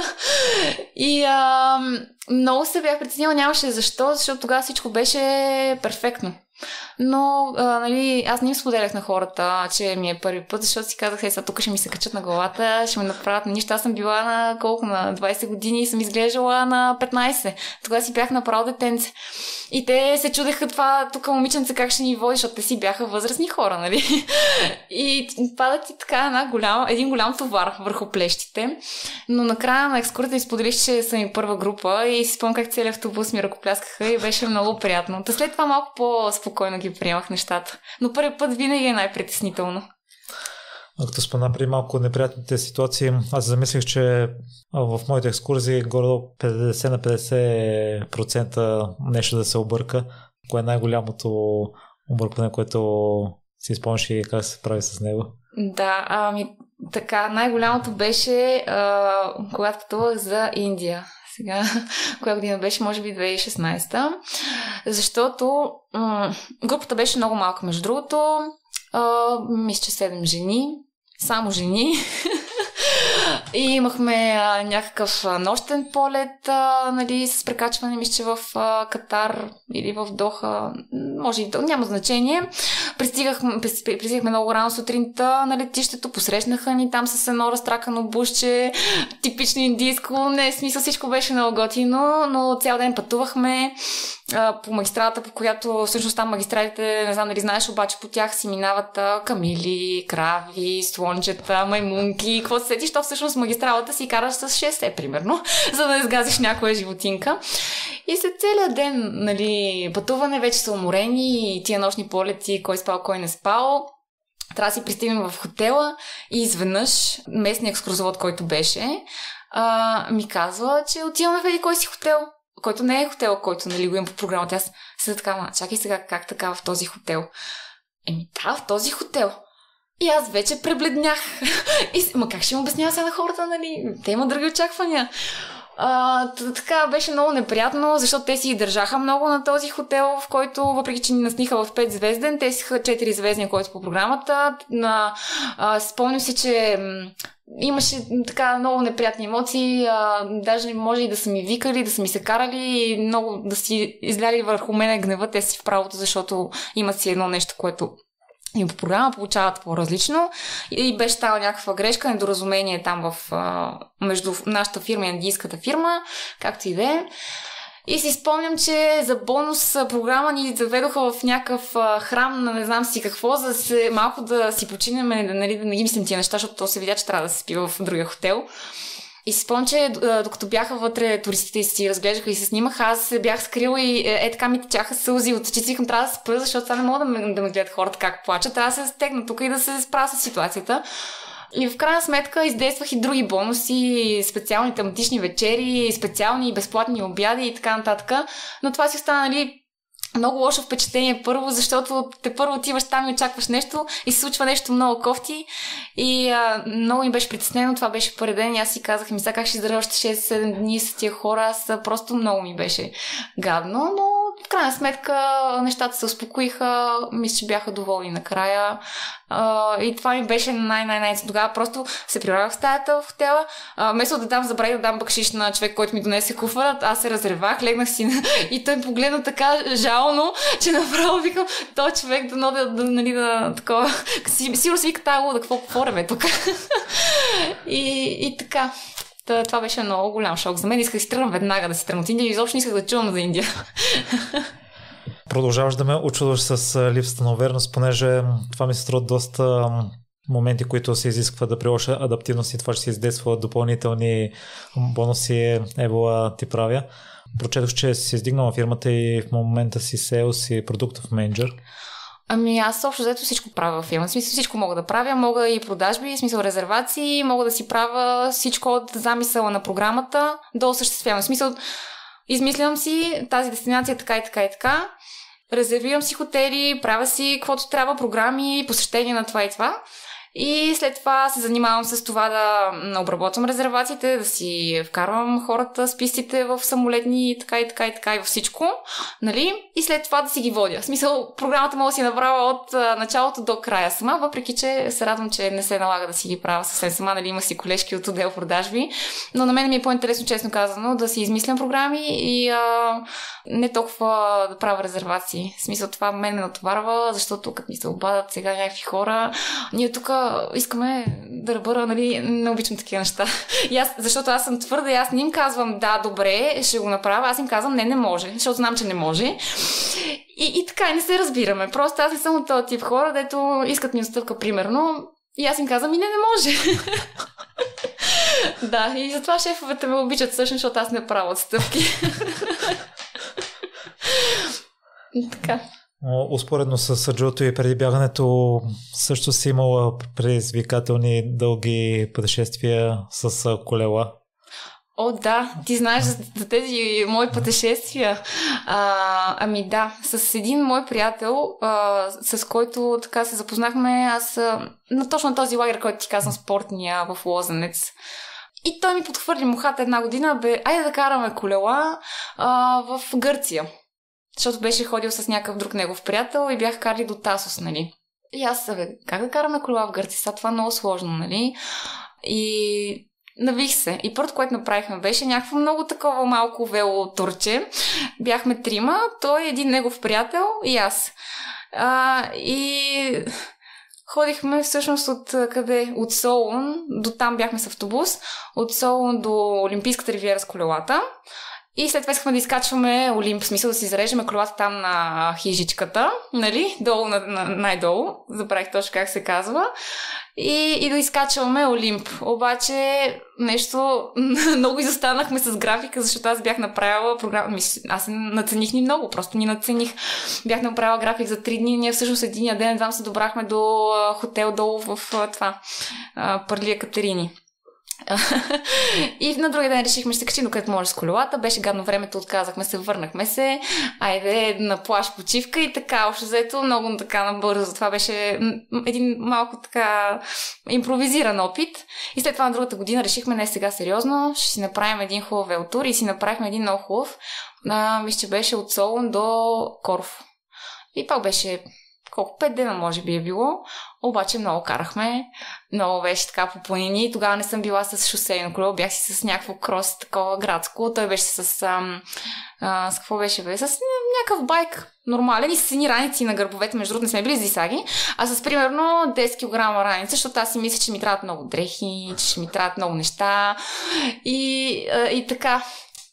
и а, много се бях притеснила, нямаше защо, защото тогава всичко беше перфектно. Но, а, нали, аз не им споделях на хората, че ми е първи път, защото си казах, е, сега тук ще ми се качат на главата, ще ме направят на нищо. Аз съм била на колко? На двайсет години и съм изглеждала на петнайсет. Тогава си бях направо детенце. И те се чудеха това, тук момиченце как ще ни води, защото те си бяха възрастни хора, нали? И падат ти така една голям, един голям товар върху плещите. Но накрая на екскурсията ми споделих, че съм и първа група и си спомням как целият автобус ми ръкопляскаха и беше много приятно. Та след това малко по-спокойно ги приемах нещата. Но първи път винаги е най-притеснително. А като спомена при малко неприятните ситуации, аз замислих, че в моите екскурзии горе петдесет на петдесет процента нещо да се обърка. Кое е най-голямото объркване, което си спомняш и как се прави с него? Да, ами така, най-голямото беше а, когато пътувах за Индия. Сега, коя година беше, може би две хиляди и шестнайсета, защото м- групата беше много малка, между другото, а, мисля, че седем жени, само жени. И имахме а, някакъв а, нощен полет, а, нали, с прекачване, мисля, че в а, Катар или в Доха, може и няма значение. Пристигахме, пристигахме много рано сутринта на летището, посрещнаха ни там с едно разтракано бушче, типично индийско, не, смисъл всичко беше много готино, но цял ден пътувахме а, по магистралата, по която всъщност там магистралите, не знам дали знаеш, обаче по тях си минават а, камили, крави, слончета, маймунки, какво се сетиш, то всъщност магистралата си караш с шест е, примерно, за да не сгазиш някоя животинка. И след целият ден, нали, пътуване, вече са уморени и тия нощни полети, кой спал, кой не спал. Трябва да си пристигнем в хотела и изведнъж местният екскурзовод, който беше, а, ми казва, че отиваме в еди кой си хотел, който не е хотел, който, нали, го имам по програмата. Аз седа така, ма, чакай сега, как така в този хотел? Еми да, в този хотел. И аз вече пребледнях. И, ма как ще им обяснява сега на хората, нали? Те имат други очаквания. А, така беше много неприятно, защото те си държаха много на този хотел, в който, въпреки че ни насниха в пет звезден, те си четири звездни, който по програмата. На, а, спомням си, че м- имаше така много неприятни емоции, а, даже може и да са ми викали, да са ми се карали и много да си изляли върху мене гнева, те си в правото, защото имат си едно нещо, което и по програма получават по-различно и беше стала някаква грешка, недоразумение там в, а, между нашата фирма и индийската фирма, както и да е. И си спомням, че за бонус програма ни заведоха в някакъв а, храм на не знам си какво, за да се, малко да си починем, нали, да не ги мислим тия неща, защото то се видя, че трябва да се спи в другия хотел. И си спомням, че докато бяха вътре туристите и си разглеждаха и се снимаха, аз се бях скрила и е, е така ми течаха сълзи от очите. Викам, трябва да се спра, защото сега не мога да ме, да ме гледат хората как плачат. Трябва да се стегна тук и да се справя с ситуацията. И в крайна сметка издействах и други бонуси, специални тематични вечери, специални безплатни обяди и така нататък. Но това си остана, нали, много лошо впечатление първо, защото те първо отиваш там и очакваш нещо и се случва нещо много кофти и а, много ми беше притеснено, това беше първи ден и аз си казах, ми сега как ще издържа още шест-седем дни с тия хора, аз просто много ми беше гадно, но в крайна сметка нещата се успокоиха, мисля, че бяха доволни накрая а, и това ми беше най-най-най тогава просто се прибрах в стаята в хотела, а, вместо да дам, забравих да дам бакшиш на човек, който ми донесе куфара, аз се разревах, легнах си и той погледна така жално, че направо викам, този човек да ноди да, нали, да, такова, сигурно си вика тази луда, какво пореве тук. и, и така. Това беше много голям шок за мен. Исках да си тръгна веднага да си тръгна от Индия и изобщо не исках да чувам за Индия. Продължаваш да ме очудваш с липсата на увереност, понеже това ми се струва доста моменти, които се изисква да приложиш адаптивност и това ще се издейства допълнителни бонуси. Ева ти правя. Прочетох, че си издигнала фирмата и в момента си сейлс и продуктов менеджер. Ами аз общо взето всичко правя в фирма. В смисъл всичко мога да правя. Мога и продажби, в смисъл резервации, мога да си правя всичко от замисъла на програмата до осъществяване. В смисъл измислям си тази дестинация така и така и така. Резервирам си хотели, правя си каквото трябва, програми, посещения на това и това. И след това се занимавам с това да обработвам резервациите, да си вкарвам хората, списъците в самолетни и така и така и така и във всичко, нали? И след това да си ги водя. В смисъл, програмата мога да си направя от началото до края сама, въпреки че се радвам, че не се налага да си ги правя съвсем сама, нали? Има си колежки от отдел продажби, но на мен ми е по-интересно, честно казано, да си измислям програми и а, не толкова да правя резервации. В смисъл, това мен ме натоварва, защото като ми се обадят сега някакви хора, ние тук искаме да ръбъра, нали, не обичам такива неща. И аз, защото аз съм твърда и аз не им казвам да, добре, ще го направя, аз им казвам не, не може, защото знам, че не може. И, и така, и не се разбираме. Просто аз не съм от този тип хора, дето искат ми отстъпка, примерно, и аз им казвам и не, не може. Да, и затова шефовете ме обичат всъщност, защото аз не правя отстъпки. Така. Успоредно с джудото и преди бягането също си имала предизвикателни дълги пътешествия с колела. О, да, ти знаеш за, за тези мои пътешествия. А, ами да, с един мой приятел, а, с който така се запознахме, аз а, на точно този лагер, който ти казвам, спортния в Лозенец. И той ми подхвърли мухата една година, бе, айде да караме колела а, в Гърция. Защото беше ходил с някакъв друг негов приятел и бях карали до Тасос, нали. И аз, бе, как да караме кола в Гърция? Сега това е много сложно, нали. И навих се. И първото, което направихме, беше някакво много такова малко велотурче. Бяхме трима, той, един негов приятел и аз. А, и ходихме всъщност от къде? От Солун, до там бяхме с автобус, от Солун до Олимпийската ривиера с колелата. И след това искахме да изкачваме Олимп, в смисъл да си зареждаме колелата там на хижичката, нали, долу, на, на, най-долу, забравих точно как се казва, и, и да изкачваме Олимп. Обаче нещо, много изостанахме с графика, защото аз бях направила програма, аз се нацених ни много, просто ни нацених. Бях направила график за три дни, ние всъщност един ден, едва се добрахме до хотел долу в това, Пърлия Катерини. И на другия ден решихме, ще се качим докъдето може с колелата. Беше гадно времето, отказахме се, върнахме се. Айде на плаж почивка и така, още взето много така набързо. Това беше един малко така импровизиран опит. И след това на другата година решихме, не сега сериозно, ще си направим един хубав велтур и си направихме един много хубав. А, мисля, че беше от Солун до Корфу. И пак беше колко, пет дена може би е било, обаче много карахме, много беше така по планини, тогава не съм била с шосейно колело, бях си с някакво крос, такова градско, той беше с, ам, а, с какво беше бе, с някакъв байк, нормален и с едни раници на гърбовете, между другото не сме били зисаги, а с примерно десет килограма раница, защото аз си мисля, че ми трябват много дрехи, че ще ми трябват много неща и, а, и така.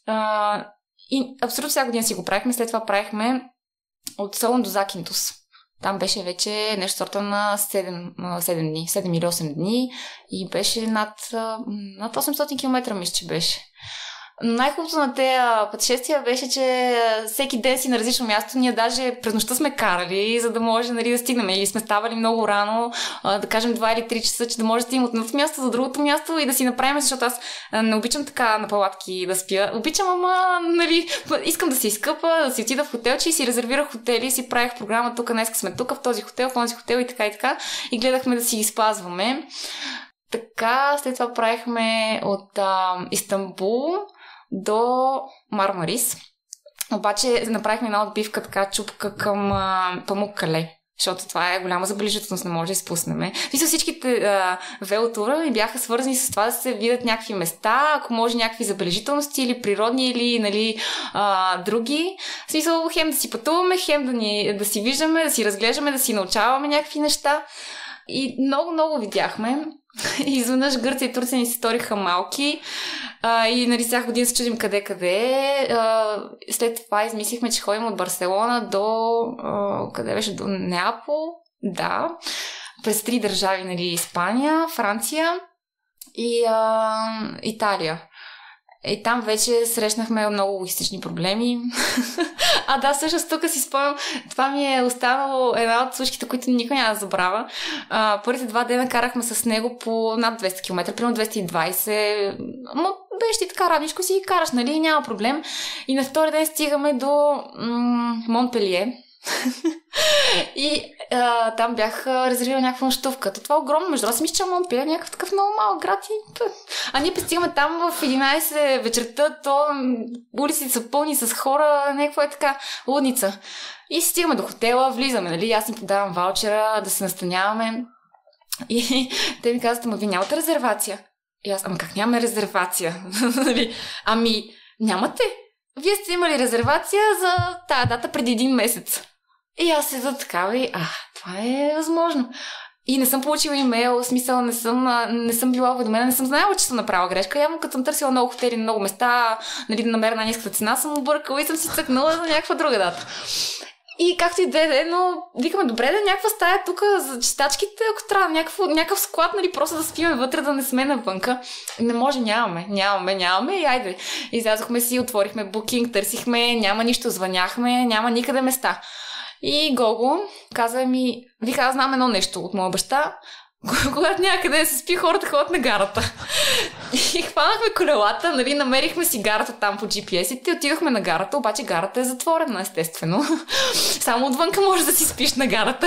А, и абсолютно всяка година си го правихме, след това правихме от Солун до Закинтус. Там беше вече нещо сорта на седем, седем дни, седем или осем дни и беше над, над осемстотин километра, мисля, че беше. Най-хубавото на тези пътешествия беше, че всеки ден си на различно място. Ние даже през нощта сме карали, за да може, нали, да стигнем. Или сме ставали много рано, да кажем два или три часа, че да може да стигнем от едното място за другото място и да си направим, защото аз не обичам така на палатки да спя. Обичам, ама, нали, искам да си изкъпа, да си отида в хотелче и си резервирах хотели и си правих програма. Тук днес сме тук, в този хотел, в този хотел и така и така. И гледахме да си ги спазваме. Така, след това правихме от а, Истанбул до Мармарис. Обаче направихме една отбивка, така чупка към Памуккале, защото това е голяма забележителност, не може да изпуснем. Мисля, всичките а, велотура и бяха свързани с това да се видят някакви места, ако може някакви забележителности или природни, или, нали, а, други. В смисъл, хем да си пътуваме, хем да, ни, да си виждаме, да си разглеждаме, да си научаваме някакви неща. И много-много видяхме. И изведнъж Гърция и Турция ни се сториха малки а, и, нали, всяка година се чудим къде-къде. А, след това измислихме, че ходим от Барселона до а, къде беше? До Неапол. Да. През три държави, нали, Испания, Франция и а, Италия. И там вече срещнахме много логистични проблеми. А да, всъщност тук си спомням, това ми е останало една от случките, които никой няма да забравя. А, първите два дена карахме с него по над двеста километра, примерно двеста и двайсет. Но беше ти така равничко си и караш, нали, няма проблем. И на втори ден стигаме до м- Монпелие. И а, там бях резервирала някаква нощувка. Това е огромно, между аз мисля, че Монпелие е някакъв такъв много малък град. И... А ние пристигаме там в единайсет вечерта, то улиците са пълни с хора, някаква е така лудница. И стигаме до хотела, влизаме, нали, аз им подавам ваучера да се настаняваме. И те ми казват, ама ви нямате резервация. И аз, ама как нямаме резервация? Ами, нямате. Вие сте имали резервация за тая дата преди един месец. И аз седа такава и, а, това е възможно. И не съм получила имейл, в смисъл не съм, не съм била уведомена, не съм знаела, че съм направила грешка. Явно като съм търсила много хотели на много места, нали, да намеря на ниска цена, съм объркала и съм си цъкнала за някаква друга дата. И както и да е, но викаме, добре, да някаква стая тук за чистачките, ако трябва някакъв, някакъв склад, нали, просто да спиме вътре, да не сме навънка. Не може, нямаме, нямаме, нямаме и айде. Излязохме си, отворихме букинг, търсихме, няма нищо, звъняхме, няма никъде места. И Гого каза ми, вика, аз знам едно нещо от моя баща, когато някъде се спи, хората ходят на гарата. И хванахме колелата, нали, намерихме си гарата там по джи пи ес-ите, отидохме на гарата, обаче гарата е затворена, естествено. Само отвънка можеш да си спиш на гарата.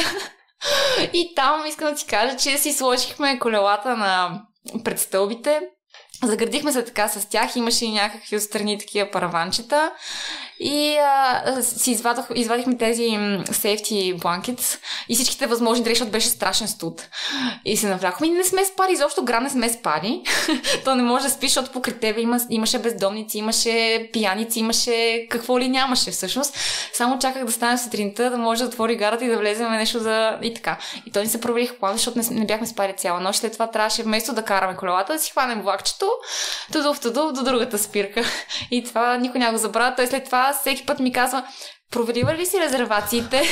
И там искам да ти кажа, че си сложихме колелата на предстълбите, заградихме се така с тях, имаше и някакви отстрани такива параванчета и а, си извадох, извадихме тези safety blankets и всичките възможни дрехи, защото беше страшен студ. И се навлякохме и не сме спали, изобщо град не сме спали. То не може да спиш, защото покрай тебе има, имаше бездомници, имаше пияници, имаше какво ли нямаше всъщност. Само чаках да стане сутринта, да може да отвори гарата и да влезем нещо за... и така. И то ни се провалих план, защото не, не бяхме спали цяла нощ. След това трябваше вместо да караме колелата, да си хванем влакчето, тудов, тудов, до другата спирка. И това никой няма го забравя. Той след това всеки път ми казва, проверила ли си резервациите?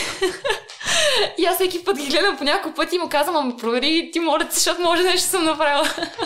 И аз всеки път ги гледам по няколко пъти и му казвам, ами провери ти, моля, защото може нещо съм направила.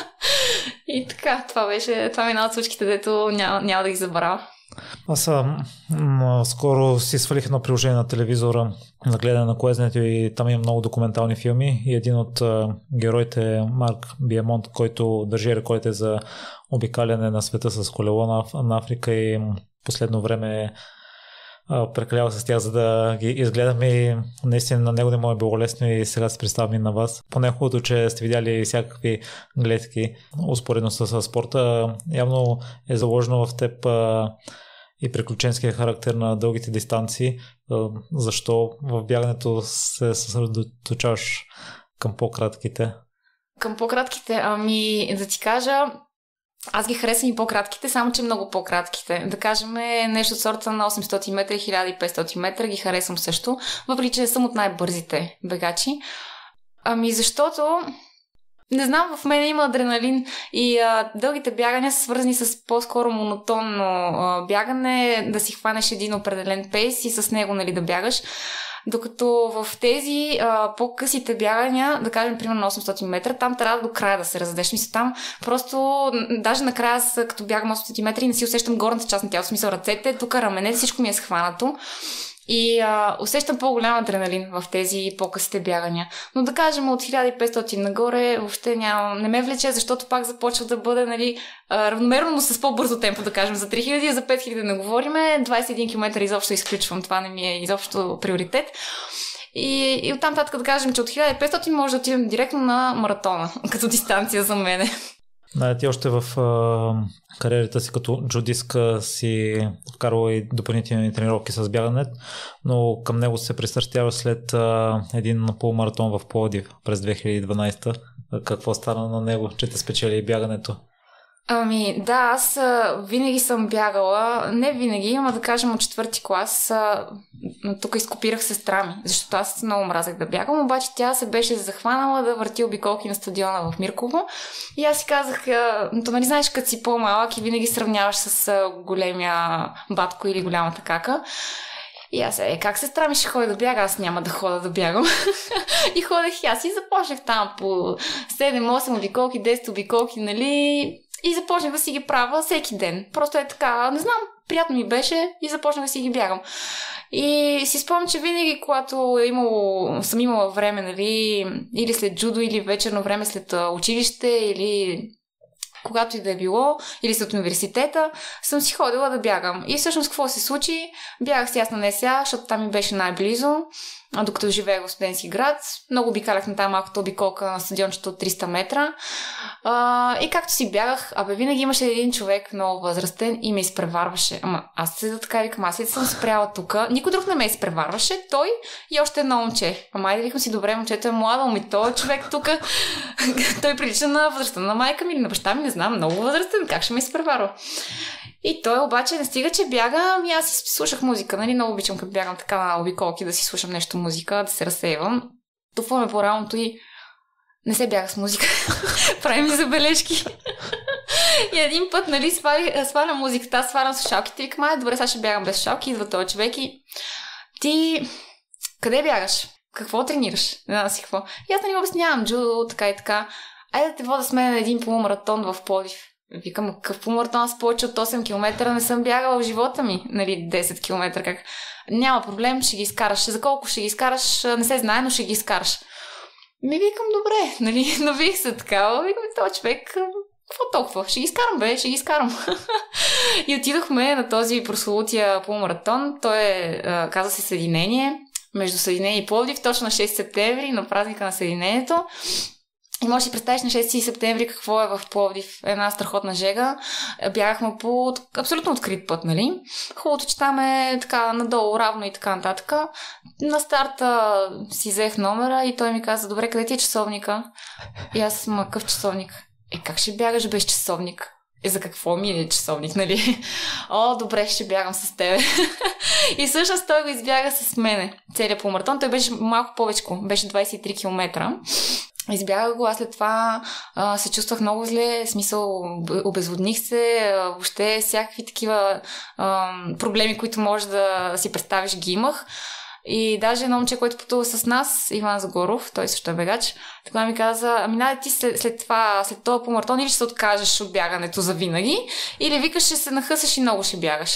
И така, това беше, това ми е една от случките, дето няма, няма да ги забравя. Аз м- скоро си свалих едно приложение на телевизора за гледане на Куезнето и там има много документални филми и един от а, героите е Марк Биемонт, който държи рекордите за обикаляне на света с колело на, на Африка и последно време прекалява с тях, за да ги изгледам и наистина на него не му е било лесно и сега се представям и на вас. Поне хубавото, че сте видяли всякакви гледки успоредно с спорта. Явно е заложено в теб и приключенския характер на дългите дистанции. Защо в бягането се съсредоточаваш към по-кратките? Към по-кратките? Ами, да ти кажа, аз ги харесвам и по-кратките, само че много по-кратките. Да кажем нещо от сорта на осемстотин метра и хиляда и петстотин метра ги харесвам също, въпреки че не съм от най-бързите бегачи. Ами защото, не знам, в мен има адреналин и а, дългите бягания са свързани с по-скоро монотонно а, бягане, да си хванеш един определен пейс и с него, нали, да бягаш. Докато в тези а, по-късите бягания, да кажем, примерно на осемстотин метра, там трябва до края да се раздадеш. Мисля, там просто, даже накрая, като бягам осемстотин метра и не си усещам горната част на тялото, в смисъл ръцете, тук раменете, всичко ми е схванато. И а, усещам по-голям адреналин в тези по-късите бягания. Но да кажем от хиляда и петстотин нагоре въобще няма, не ме влече, защото пак започва да бъде, нали, равномерно, но с по-бързо темпо, да кажем. За три хиляди, за пет хиляди не говориме, двадесет и един километра изобщо изключвам, това не ми е изобщо приоритет. И, и оттам татък да кажем, че от хиляда и петстотин може да отидем директно на маратона, като дистанция за мене. Да, ти още в а, кариерата си като джудистка си вкарала и допълнителни тренировки с бягане, но към него се пристрастява след а, един полумаратон в Пловдив през две хиляди и дванадесета. Какво стана на него, че те спечели бягането? Ами да, аз а, винаги съм бягала, не винаги, ама да кажем от четвърти клас, а, тук изкопирах сестра ми, защото аз много мразех да бягам, обаче тя се беше захванала да върти обиколки на стадиона в Мирково и аз си казах, а, то нали знаеш, като си по-малък и винаги сравняваш с а, големия батко или голямата кака. И аз, е, как сестра ми ще ходи да бяга, аз няма да хода да бягам. И ходех и аз и започнах там по седем-осем обиколки, десет обиколки, нали... И започнах да си ги правя всеки ден. Просто е така, не знам, приятно ми беше и започнах да си ги бягам. И си спомням, че винаги, когато е имало, съм имала време, нали, или след джудо, или вечерно време след училище, или когато и да е било, или след университета, съм си ходила да бягам. И всъщност какво се случи? Бягах си аз на НСА, защото там ми беше най-близо, докато живеех в студентски град. Много обикалях на тази малката обиколка на стадиончето от триста метра. А, и както си бягах, абе винаги имаше един човек много възрастен и ме изпреварваше. Ама аз се така викам, аз съм спряла тук. Никой друг не ме изпреварваше, той и още едно момче. Ама айде викам си, добре, момчето е младо, ми той човек тук. Той прилича на възрастта на майка ми или на баща ми, не знам, много възрастен, как ще ме изпреварва? И той обаче не стига, че бяга, ами аз си слушах музика, нали, много обичам като бягам така на обиколки да си слушам нещо музика, да се разсейвам. Туфваме по рамото и не се бяга с музика. Правим ми забележки. И един път, нали, сваля, сваля музиката, аз свалям слушалките и викам, ай, добре, сега ще бягам без слушалки, идва този човек и ти къде бягаш? Какво тренираш? Не знам си какво. И аз не ми обяснявам, джудо, така и така. Айде да те вода с мен на един полумаратон в Пловдив. Викам, какъв полумаратон, аз повече от осем километра не съм бягала в живота ми. Нали, десет километра, как? Няма проблем, ще ги изкараш. За колко ще ги изкараш, не се знае, но ще ги изкараш. Ми викам, добре, нали, навих се така. Викам, този човек, какво толкова? Ще ги изкарам, бе, ще ги изкарам. И отидохме на този прословутия полумаратон. Той е, казва се Съединение, между Съединение и Пловдив, точно на шести септември, на празника на Съединението. И можеш да си представиш на шести септември какво е в Пловдив. Една страхотна жега. Бягахме по абсолютно открит път, нали? Хубавото, че там е така надолу, равно и така нататък. На старта си взех номера и той ми каза, добре, къде ти е часовника? И аз съм, какъв часовник? Е, как ще бягаш без часовник? Е, за какво ми е часовник, нали? О, добре, ще бягам с тебе. И всъщност той го избяга с мене. Целият полумаратон. Той беше малко повечко. Беше двадесет и три километра. Избягах го, аз след това а, се чувствах много зле, в смисъл обезводних се, а, въобще всякакви такива а, проблеми, които можеш да си представиш, ги имах. И даже едно момче, който пътува с нас, Иван Загоров, той също е бегач, тогава ми каза, ами наде ти след, след това, след този полумаратон или ще се откажеш от бягането за винаги, или викаш, ще се нахъсаш и много ще бягаш.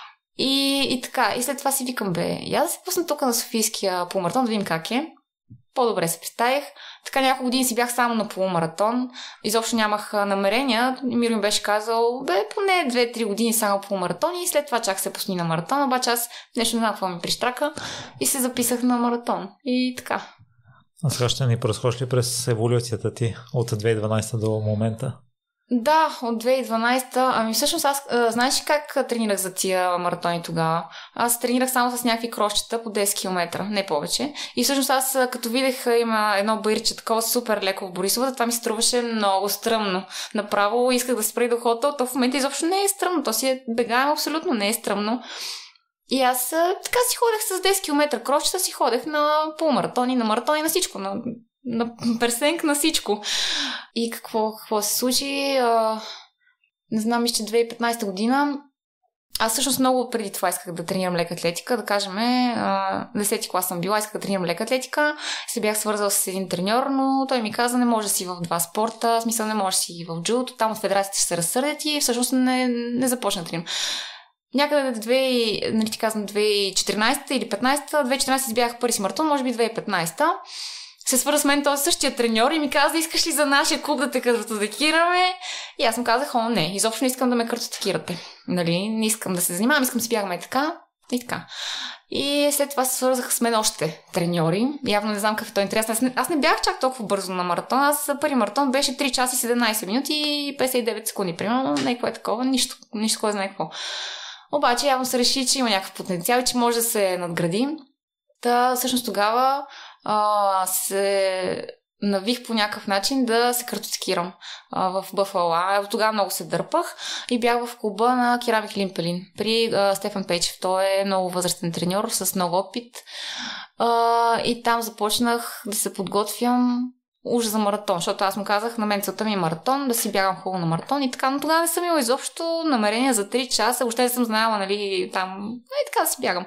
И, и така, и след това си викам, бе, я да се пусна тук на Софийския полумаратон, да видим как е. По-добре се представих. Така няколко години си бях само на полумаратон. Изобщо нямах намерения. Миро ми беше казал, бе, поне две-три години само полумаратон и след това чак се пусни на маратон. Обаче аз нещо не знам какво ми прищрака и се записах на маратон. И така. А сега ще ни разходиш ли през еволюцията ти от две хиляди и дванадесета до момента? Да, от две хиляди и дванадесета. Ами всъщност аз, а, знаеш ли как тренирах за тия маратони тогава? Аз тренирах само с някакви крошчета по десет километра, не повече. И всъщност аз, като видех, има едно баирче такова супер леко в Борисова, това ми се струваше много стръмно. Направо исках да спра до хотел, то в момента изобщо не е стръмно, то си е бегаем, абсолютно не е стръмно. И аз така си ходех с десет километра крошчета, си ходех на полумаратони, на маратони, на всичко, на... на персенк, на всичко. И какво, какво се случи? А, не знам, мисля, че две хиляди и петнадесета година Аз всъщност много преди това исках да тренирам лека атлетика, да кажем, десети клас съм била, исках да тренирам лека атлетика, се бях свързала с един треньор, но той ми каза, не може да си в два спорта, в смисъл не може да си в джудото, там от федерацията ще се разсърдят и всъщност не, не започна да тренирам. Някъде две, нали ти казвам, две хиляди и четиринадесета или петнадесета, две хиляди и четиринадесета си бях първи си маратон, може би две хиляди и петнадесета. Се свърза с мен този същия треньор и ми каза, искаш ли за нашия клуб да те картотекираме? И аз му казах, о, не, изобщо не искам да ме картотекирате. Нали, не искам да се занимавам, искам да си бягаме така и така. И след това се свързаха с мен още треньори. Явно не знам какъв е той интерес. Аз не, аз не бях чак толкова бързо на маратон. Аз първи маратон беше три часа и седемнадесет минути и петдесет и девет секунди. Примерно, някакво е такова, нищо, нищо кой знае какво. Обаче явно се реши, че има някакъв потенциал и че може да се надгради. Та всъщност тогава а, се навих по някакъв начин да се картотекирам а, в Бъфала. От тогава много се дърпах и бях в клуба на Керамик Лимпелин при а, Стефан Пейчев. Той е много възрастен треньор с много опит. А, и там започнах да се подготвям уж за маратон, защото аз му казах, на мен целта ми е маратон, да си бягам хубаво на маратон и така, но тогава не съм имала изобщо намерение за три часа, въобще не съм знаела, нали, там, и така да си бягам.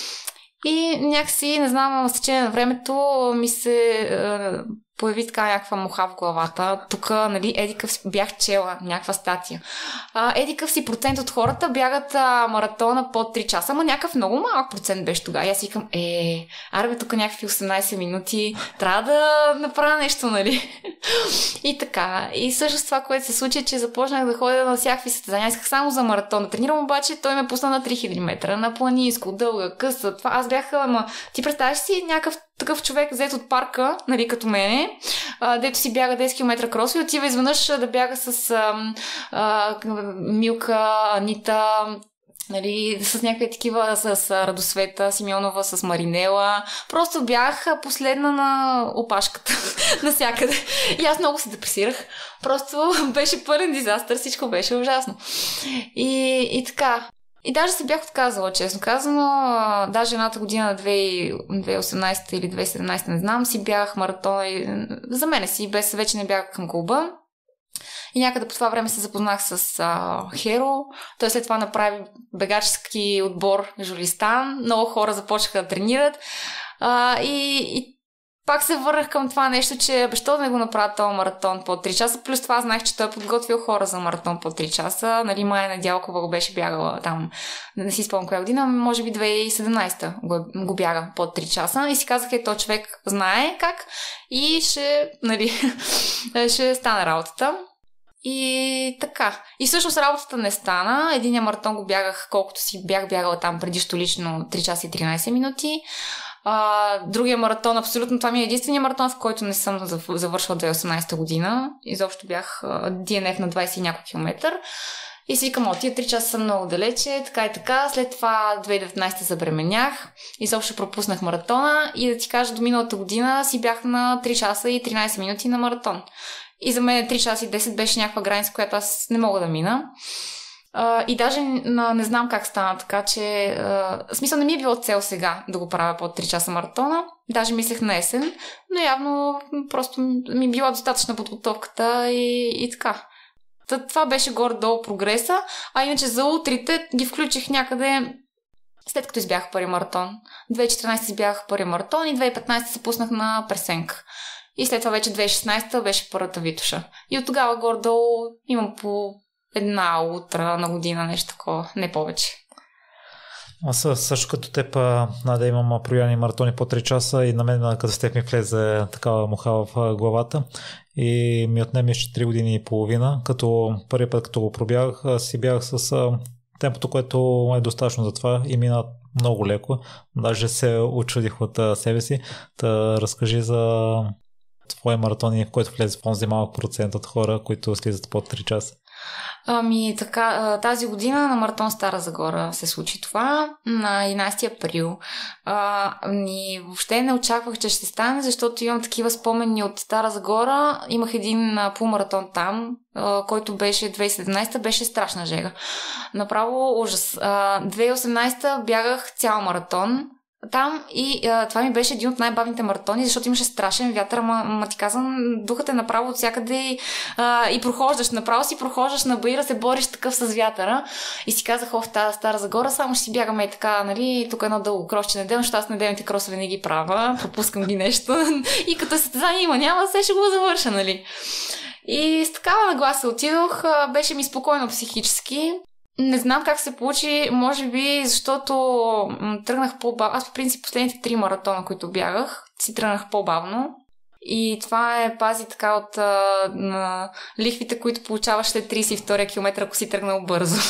И някакси, не знам, с течение на времето ми се е, появи така някаква муха в главата. Тук, нали, едикъв си, бях чела някаква статия. А, едикъв си процент от хората бягат а, маратона под три часа, ама някакъв много малък процент беше тогава. И аз викам, е, арбе, тук някакви осемнадесет минути, трябва да направя нещо, нали? И така. И също това, което се случи, че започнах да ходя на всякакви състезания. Исках само за маратон да тренирам, обаче той ме пусна на три хиляди метра, на планинско, дълга, къса. Това аз бях, ама ти представяш си някакъв такъв човек, взет от парка, нали, като мене, а, дето си бяга десет километра крос и отива изведнъж да бяга с а, а, Милка, Анита, нали, с някакви такива, с Радосвета, Симеонова, с Маринела. Просто бях последна на опашката навсякъде. И аз много се депресирах. Просто беше пълен дизастър, всичко беше ужасно. И, и така. И даже се бях отказала, честно казано. Даже едната година, две хиляди и осемнадесета или две хиляди и седемнадесета, не знам, си бягах маратона и за мене си, без вече не бягах към клуба. И някъде по това време се запознах с а, Херо. Той след това направи бегачески отбор Жулистан. Много хора започнаха да тренират. А, и, и пак се върнах към това нещо, че защо да не го направя този маратон по три часа. Плюс това знаех, че той е подготвил хора за маратон по три часа. Нали, Майя Недялкова го беше бягала там, не си спомням коя година, може би две хиляди и седемнадесета го, го бяга по три часа. И си казах, е, този човек знае как и ще, нали, ще стане работата. И така. И всъщност работата не стана. Единия маратон го бягах, колкото си бях бягала там предишно лично три часа и тринадесет минути. А, другия маратон, абсолютно това ми е единствения маратон, в който не съм завършила две хиляди и осемнадесета година. Изобщо бях ди ен еф на двадесет и няколко километър. И си викам, о, тия три часа са много далече, така и така. След това две хиляди и деветнадесета забременях. Изобщо пропуснах маратона и да ти кажа, до миналата година си бях на три часа и тринадесет минути на маратон. И за мен три часа и десет беше някаква граница, която аз не мога да мина. Uh, и даже uh, не знам как стана, така че uh, в смисъл не ми е било цел сега да го правя по три часа маратона. Даже мислех на есен, но явно просто ми е била достатъчна подготовката и, и така. Та, това беше горе-долу прогреса, а иначе за утрите ги включих някъде след като избях първи маратон. две хиляди и четиринадесета избях първи маратон и две хиляди и петнадесета се пуснах на Пресенка. И след това вече две хиляди и шестнадесета беше първата Витоша. И от тогава горе-долу имам по една утра на година, нещо такова, не повече. Аз също като теб, Надя, имам прояни маратони по три часа и на мен като с теб ми влезе такава муха в главата и ми отнеме три години и половина, като първи път като го пробягах, си бягах с темпото, което е достатъчно за това и мина много леко. Даже се учудих от себе си. Та разкажи за твоя маратон, в който влезе в онзи малък процент от хора, които слизат под три часа. Ами така, тази година на маратон Стара Загора се случи това, на единадесети април. А, и въобще не очаквах, че ще стане, защото имам такива спомени от Стара Загора. Имах един полумаратон там, а, който беше две хиляди и седемнадесета, беше страшна жега. Направо ужас. А, две хиляди и осемнадесета бягах цял маратон. там и а, това ми беше един от най-бавните маратони, защото имаше страшен вятър, ма, ма ти казвам, духът е направо от всякъде и, а, и прохождаш, направо си прохождаш на Баира, се бориш такъв с вятъра и си казах, о, в тази Стара Загора, само ще си бягаме и така, нали, тук едно дълго кросче неделно, защото аз неделните кросове не ги правя, пропускам ги нещо и като състезание има, няма, все ще го завърша, нали. И с такава нагласа отидох, беше ми спокойно психически. Не знам как се получи, може би защото м- тръгнах по-бавно. Аз по принцип последните три маратона, които бягах, си тръгнах по-бавно. И това е пази така от а, на лихвите, които получаваш след тридесет и втория километър, ако си тръгнал бързо.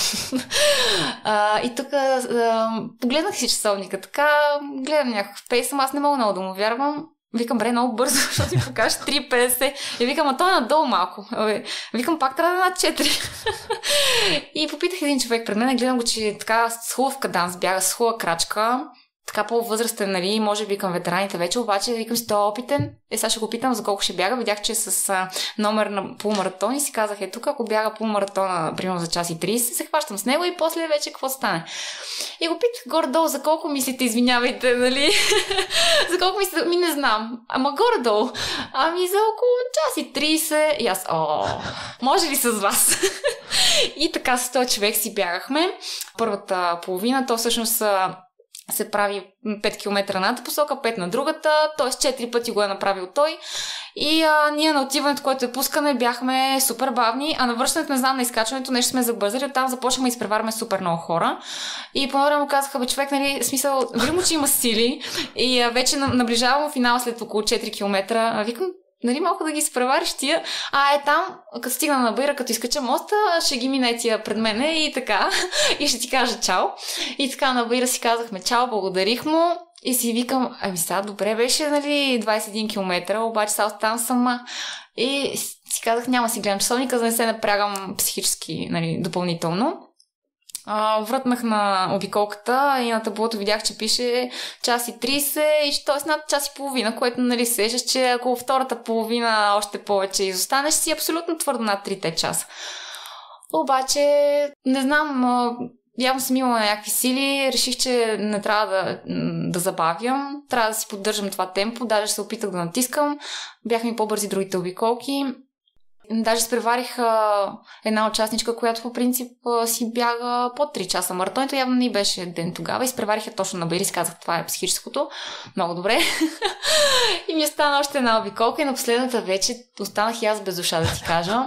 а, и тук а, погледнах си часовника, така гледам някакъв пейсъм, аз не мога много да му вярвам. Викам, бре, много бързо, защото ми покажеш три петдесет. И викам, а той е надолу малко. Викам, пак трябва да е над четири. И попитах един човек пред мен, гледам го, че така с хубав каданс бяга, с хубава крачка, така по-възрастен, нали, може би към ветераните вече, обаче викам си, той е опитен. Е, сега ще го питам за колко ще бяга. Видях, че е с а, номер на полумаратон и си казах, е тук, ако бяга полумаратона, примерно за час и тридесет, се хващам с него и после вече какво стане. И го питах горе-долу, за колко мислите, извинявайте, нали? За колко мислите, ми не знам. Ама горе-долу. Ами за около час и тридесет. И аз, о, може ли с вас? И така с този човек си бягахме. Първата половина, то всъщност се прави пет километра на едната посока, пет на другата, т.е. четири пъти го е направил той. И а, ние на отиването, което е пускане, бяхме супер бавни, а на връщането, не знам, на изкачването нещо сме забързали, оттам започнахме да изпреварваме супер много хора. И по време му казаха, бе, човек, нали, смисъл, видимо, че има сили и а, вече наближавам финала след около четири километра. А, викам, нали, малко да ги изпревариш тия. А е там, като стигна на Баира, като изкача моста, ще ги мине тия пред мене и така. И ще ти кажа чао. И така на Баира си казахме чао, благодарих му. И си викам, ами сега добре беше, нали, двадесет и един километра, обаче сега оставам сама. И си казах, няма си гледам часовника, за да не се напрягам психически, нали, допълнително. Uh, вратнах на обиколката и на таблото видях, че пише час и тридесет, и т.е. над час и половина, което, нали, сещаш, че ако втората половина още повече изостанеш, си абсолютно твърдо над трите часа. Обаче, не знам, явно съм имала някакви сили, реших, че не трябва да, да забавям, трябва да си поддържам това темпо, даже се опитах да натискам, бяха ми по-бързи другите обиколки. Даже спреварих а, една участничка, която по принцип а, си бяга под три часа. Маратонито явно не беше ден тогава и спреварих я точно на Баира и си казах, това е психическото. Много добре. И ми остана още една обиколка и на последната вече останах и аз без душа, да ти кажа.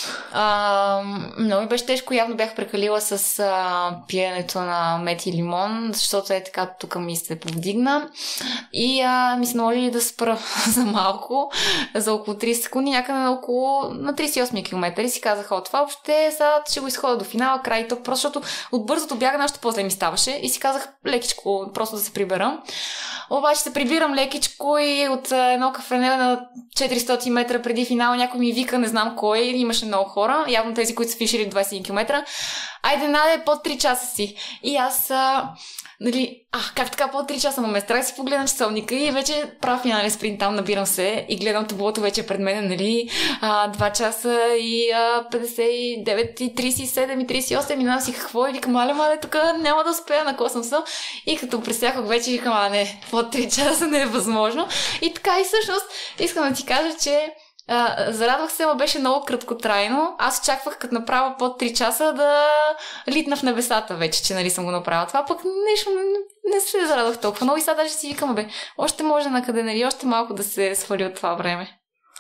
А, много ми беше тежко, явно бях прекалила с а, пиенето на мед и лимон, защото е така, тук ми се повдигна. И а, ми се наложи да спра за малко, за около тридесет секунди, някъде на около на тридесет и осем километра и си казаха, от това въобще сега ще го изходя до финала, край, то просто защото от бързото бягане още по-зле ми ставаше и си казах лекичко, просто да се прибера. Обаче се прибирам лекичко и от едно кафене на четиристотин метра преди финала някой ми вика, не знам кой, имаше много хора, явно тези, които са фишили двадесет и един километра. Айде, наде, под три часа си. И аз, а, нали, а, как така под три часа, но ме страх си погледна часовника и вече правя финален спринт, там набирам се и гледам таблото вече пред мен, нали, а, два часа и а, петдесет и девет и тридесет и седем и тридесет и осем и знам си какво и викам, мале, мале, тук няма да успея, на кой съм съм. И като пресяках вече викам, а не, под три часа не е възможно. И така и всъщност искам да ти кажа, че Uh, зарадвах се, но беше много краткотрайно. Аз очаквах, като направя под три часа, да литна в небесата вече, че, нали, съм го направила това, пък нещо не, не се зарадвах толкова много и сега даже си викам, бе, още може накъде, нали, още малко да се свали от това време.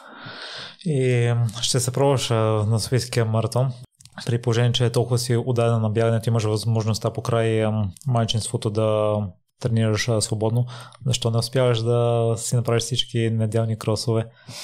И ще се пробваш на Софийския маратон. При положение, че е толкова си отдадена на бягането, имаш възможността покрай майчинството да тренираш свободно. Защо не успяваш да си направиш всички неделни кросове?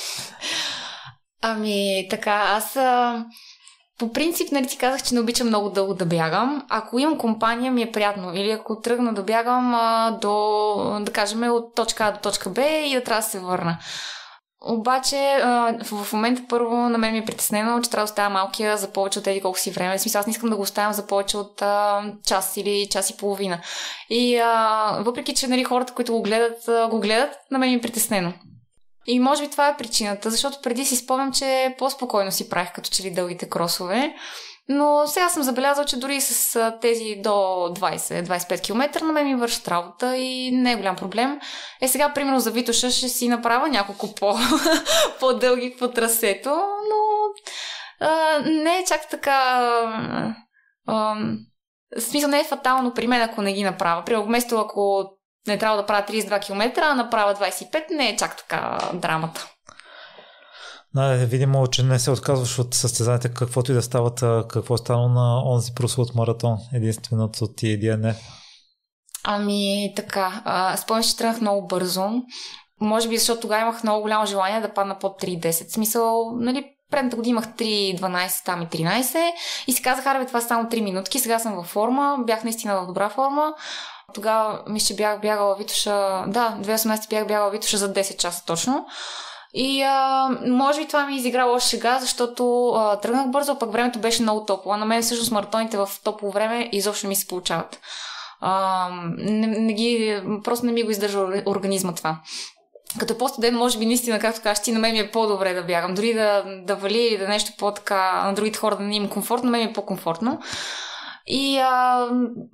Ами, така, аз а, по принцип, нали, ти казах, че не обичам много дълго да бягам. Ако имам компания, ми е приятно. Или ако тръгна да бягам а, до, да кажем, от точка А до точка Б и да трябва да се върна. Обаче а, в, в момента първо на мен ми е притеснено, че трябва да оставя малкия за повече от еди колко си време. В смисъл, аз не искам да го оставям за повече от а, час или час и половина. И а, въпреки, че, нали, хората, които го гледат, а, го гледат, на мен ми е притеснено. И може би това е причината, защото преди си спомням, че по-спокойно си правих като че ли дългите кросове. Но сега съм забелязал, че дори с тези до двайсет до двайсет и пет километра на мен ми вършат работа и не е голям проблем. Е, сега, примерно, за Витоша ще си направя няколко по- по-дълги по трасето, но а, не е чак така... А, в смисъл не е фатално при мен, ако не ги направя. Примерно, вместо ако не трябва да правя трийсет и два километра, а направя двайсет и пет, не е чак така драмата. Да, видимо, че не се отказваш от състезанията, каквото и да стават, какво е станало на онзи прословут маратон, единственото ти ди ен еф. Ами така, спомням, че тръгнах много бързо. Може би, защото тогава имах много голямо желание да падна под три десет. В смисъл, нали, предната година имах три дванайсет, там и тринайсет и си казах, аре, това са само три минутки, сега съм във форма, бях наистина в добра форма. Тогава мисля, че бях бягала Витоша, да, две хиляди и осемнайсета бях бягала Витоша за десет часа точно. И а, може би това ми изигра лоша шега, защото а, тръгнах бързо, пък времето беше много топло. А на мен всъщност маратоните в топло време изобщо ми се получават. А, не, не ги, просто не ми го издържа организма това. Като по-студен, може би наистина, както кажеш ти, на мен ми е по-добре да бягам. Дори да, да вали или да нещо по-така, на другите хора да не им комфортно, на мен ми е по-комфортно. И а,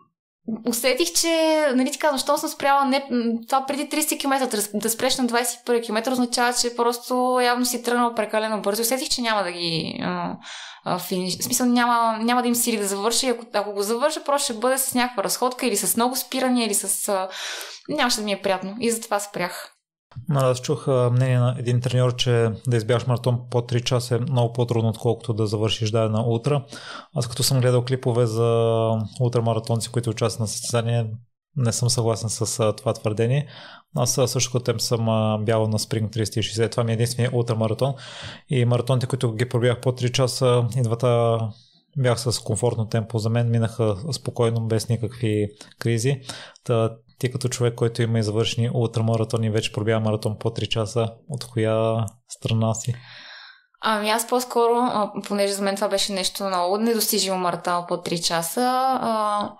усетих, че, нали ти казвам, що съм спряла не, това преди трийсет километра, да спреш на двайсет и първи километър, означава, че просто явно си тръгнал прекалено бързо. Усетих, че няма да ги а, а, финиш. В смисъл, няма, няма да им сили да завърши. Ако, ако го завърша, просто ще бъде с някаква разходка или с много спирания, или с... А, нямаше да ми е приятно. И затова спрях. Но аз чух мнение на един треньор, че да избягаш маратон по три часа е много по-трудно, отколкото да завършиш дадена ултра. Аз като съм гледал клипове за ултрамаратонци, които участват на състезание, не съм съгласен с това твърдение. Аз също като тем съм бягал на Спринг триста и шейсет. Това ми е единствения ултрамаратон. И маратоните, които ги пробягах по три часа, и двата бях с комфортно темпо. За мен минаха спокойно, без никакви кризи. Та, ти като човек, който има и завършени ултрамаратони и вече пробяга маратон по три часа, от коя страна си? Ами аз по-скоро, понеже за мен това беше нещо много недостижимо маратон по три часа, а,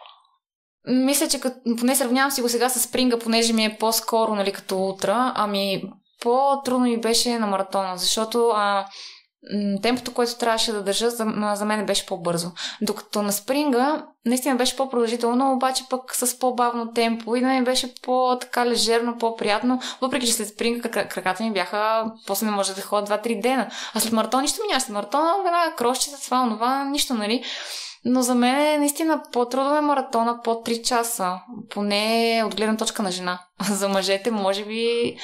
мисля, че като, поне сравнявам си го сега с спринга, понеже ми е по-скоро, нали, като ултра, ами по-трудно ми беше на маратона, защото а, темпото, което трябваше да държа, за, за мен беше по-бързо. Докато на спринга наистина беше по-продължително, обаче пък с по-бавно темпо и да ми беше по-така лежерно, по-приятно, въпреки че след спринга краката ми бяха, после не може да ходя два-три дена. А след маратон нищо ми нямаше. След маратона веднага крошчета, това, онова, нищо, нали? Но за мен е наистина по-трудно е маратона по три часа, поне от гледна точка на жена. За мъжете може би...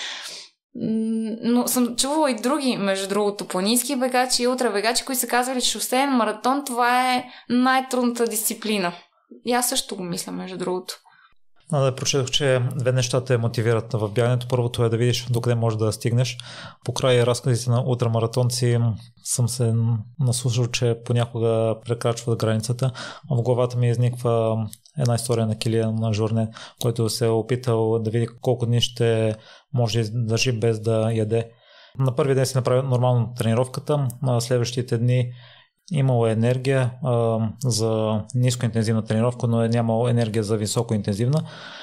Но съм чувала и други, между другото, планински бегачи и ултрабегачи, които са казвали, че шосеен маратон това е най-трудната дисциплина. И аз също го мисля, между другото. А, да, прочетох, че две неща те мотивират в бягането. Първото е да видиш докъде можеш да стигнеш. По край разказите на ултрамаратонци съм се наслушал, че понякога прекрачват границата. В главата ми изниква една история на Килиан Жорне, който се е опитал да види колко дни ще може да държи без да яде. На първи ден си направи нормално тренировката, на следващите дни имало енергия а, за нискоинтензивна тренировка, но е нямало енергия за високоинтензивна.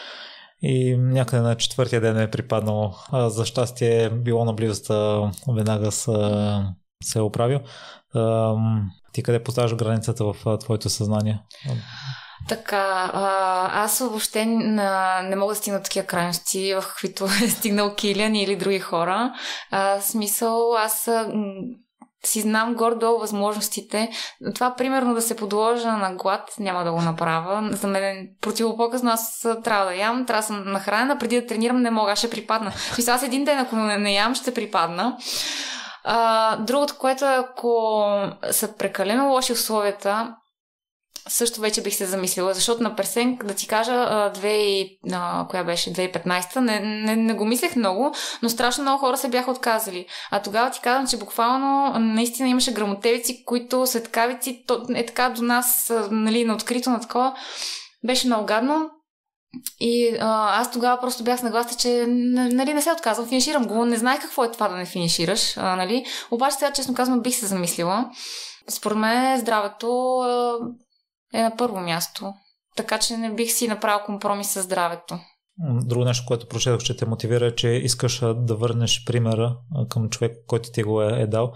И някъде на четвъртия ден е припаднало. А, за щастие било на близоста, веднага са, се е оправил. А, ти къде поставяш границата в твоето съзнание? Така, а, аз въобще не, не мога да стигна такива крайности, в каквито е стигнал Килиан или други хора. А, смисъл, аз си знам горе-долу възможностите. Това, примерно, да се подложа на глад, няма да го направя. За мен е противопоказно, аз трябва да ям, трябва да съм нахранена, преди да тренирам не мога, аз ще припадна. Мисля, аз един ден, ако не, не ям, ще припадна. А, другото, което е, ако са прекалено лоши условията, също вече бих се замислила, защото на Персенк, да ти кажа, две, а, коя беше, две хиляди и петнайсета, не, не, не го мислех много, но страшно много хора се бяха отказали. А тогава ти казвам, че буквално наистина имаше грамотевици, които светкавици, то, е така до нас, нали, на открито, на такова, беше много гадно. И а, аз тогава просто бях с нагласа, че нали, не се отказвам, финиширам го, не знаех какво е това да не финишираш, а, нали? Обаче сега, честно казвам, бих се замислила. Според мен здравето е на първо място. Така че не бих си направил компромис със здравето. Друго нещо, което прочетох, че те мотивира, че искаш да върнеш примера към човек, който ти го е, е дал.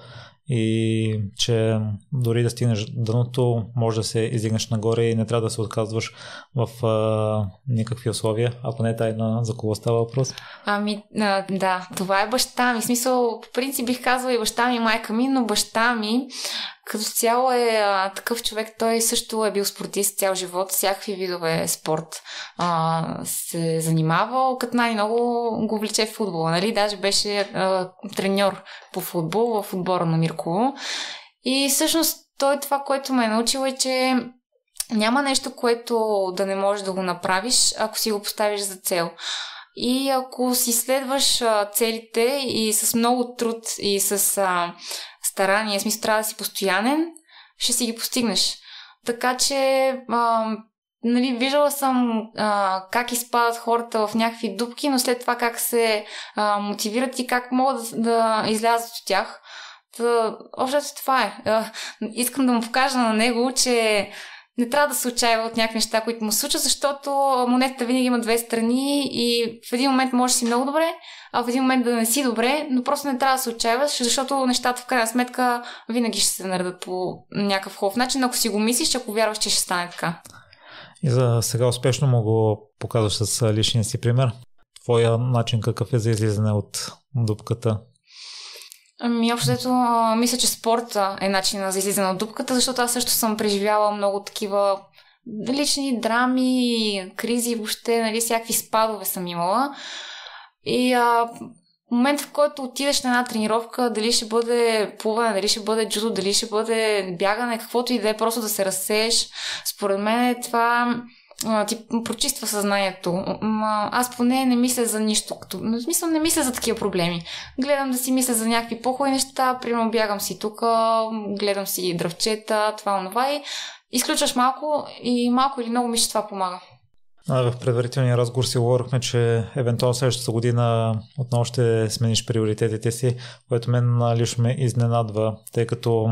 и че дори да стигнеш дъното, може да се издигнеш нагоре и не трябва да се отказваш в а, никакви условия, ако не е тайна за кого става въпрос. Ами, а, да, това е баща ми. В смисъл, по принцип бих казала и баща ми, и майка ми, но баща ми като цяло е а, такъв човек, той също е бил спортист цял живот, всякакви видове спорт а, се занимавал, като най-много го влече в футбола, нали? Даже беше а, треньор по футбол в отбора на Мирково. И всъщност той това, което ме е научил е, че няма нещо, което да не можеш да го направиш, ако си го поставиш за цел. И ако си следваш а, целите и с много труд и с а, старание, в смисъл трябва да си постоянен, ще си ги постигнеш. Така че, а, нали, виждала съм а, как изпадат хората в някакви дупки, но след това как се а, мотивират и как могат да, да излязат от тях. Та, общо това е. А, искам да му покажа на него, че не трябва да се отчаива от някакви неща, които му случат, защото монетата винаги има две страни и в един момент може да си много добре, а в един момент да не си добре, но просто не трябва да се отчаиваш, защото нещата в крайна сметка винаги ще се наредат по някакъв хубав начин, ако си го мислиш, ако вярваш, че ще стане така. И за сега успешно му го показваш с личния си пример. Твоя начин какъв е за излизане от дупката? Ами, общото, мисля, че спорта е начинът за излизане от дупката, защото аз също съм преживяла много такива лични драми, кризи, въобще, нали, всякакви спадове съм имала. И а, в момента, в който отидеш на една тренировка, дали ще бъде плуване, дали ще бъде джудо, дали ще бъде бягане, каквото и да е, просто да се разсееш, според мен това ти прочиства съзнанието. Аз поне не мисля за нищо. Като... В смисъл не мисля за такива проблеми. Гледам да си мисля за някакви по-хубави неща, примерно бягам си тук, гледам си дръвчета, това, онова и изключваш малко и малко или много ми ще това помага. В предварителния разговор си говорихме, че евентуално следващата година отново ще смениш приоритетите си, което мен лично ме изненадва, тъй като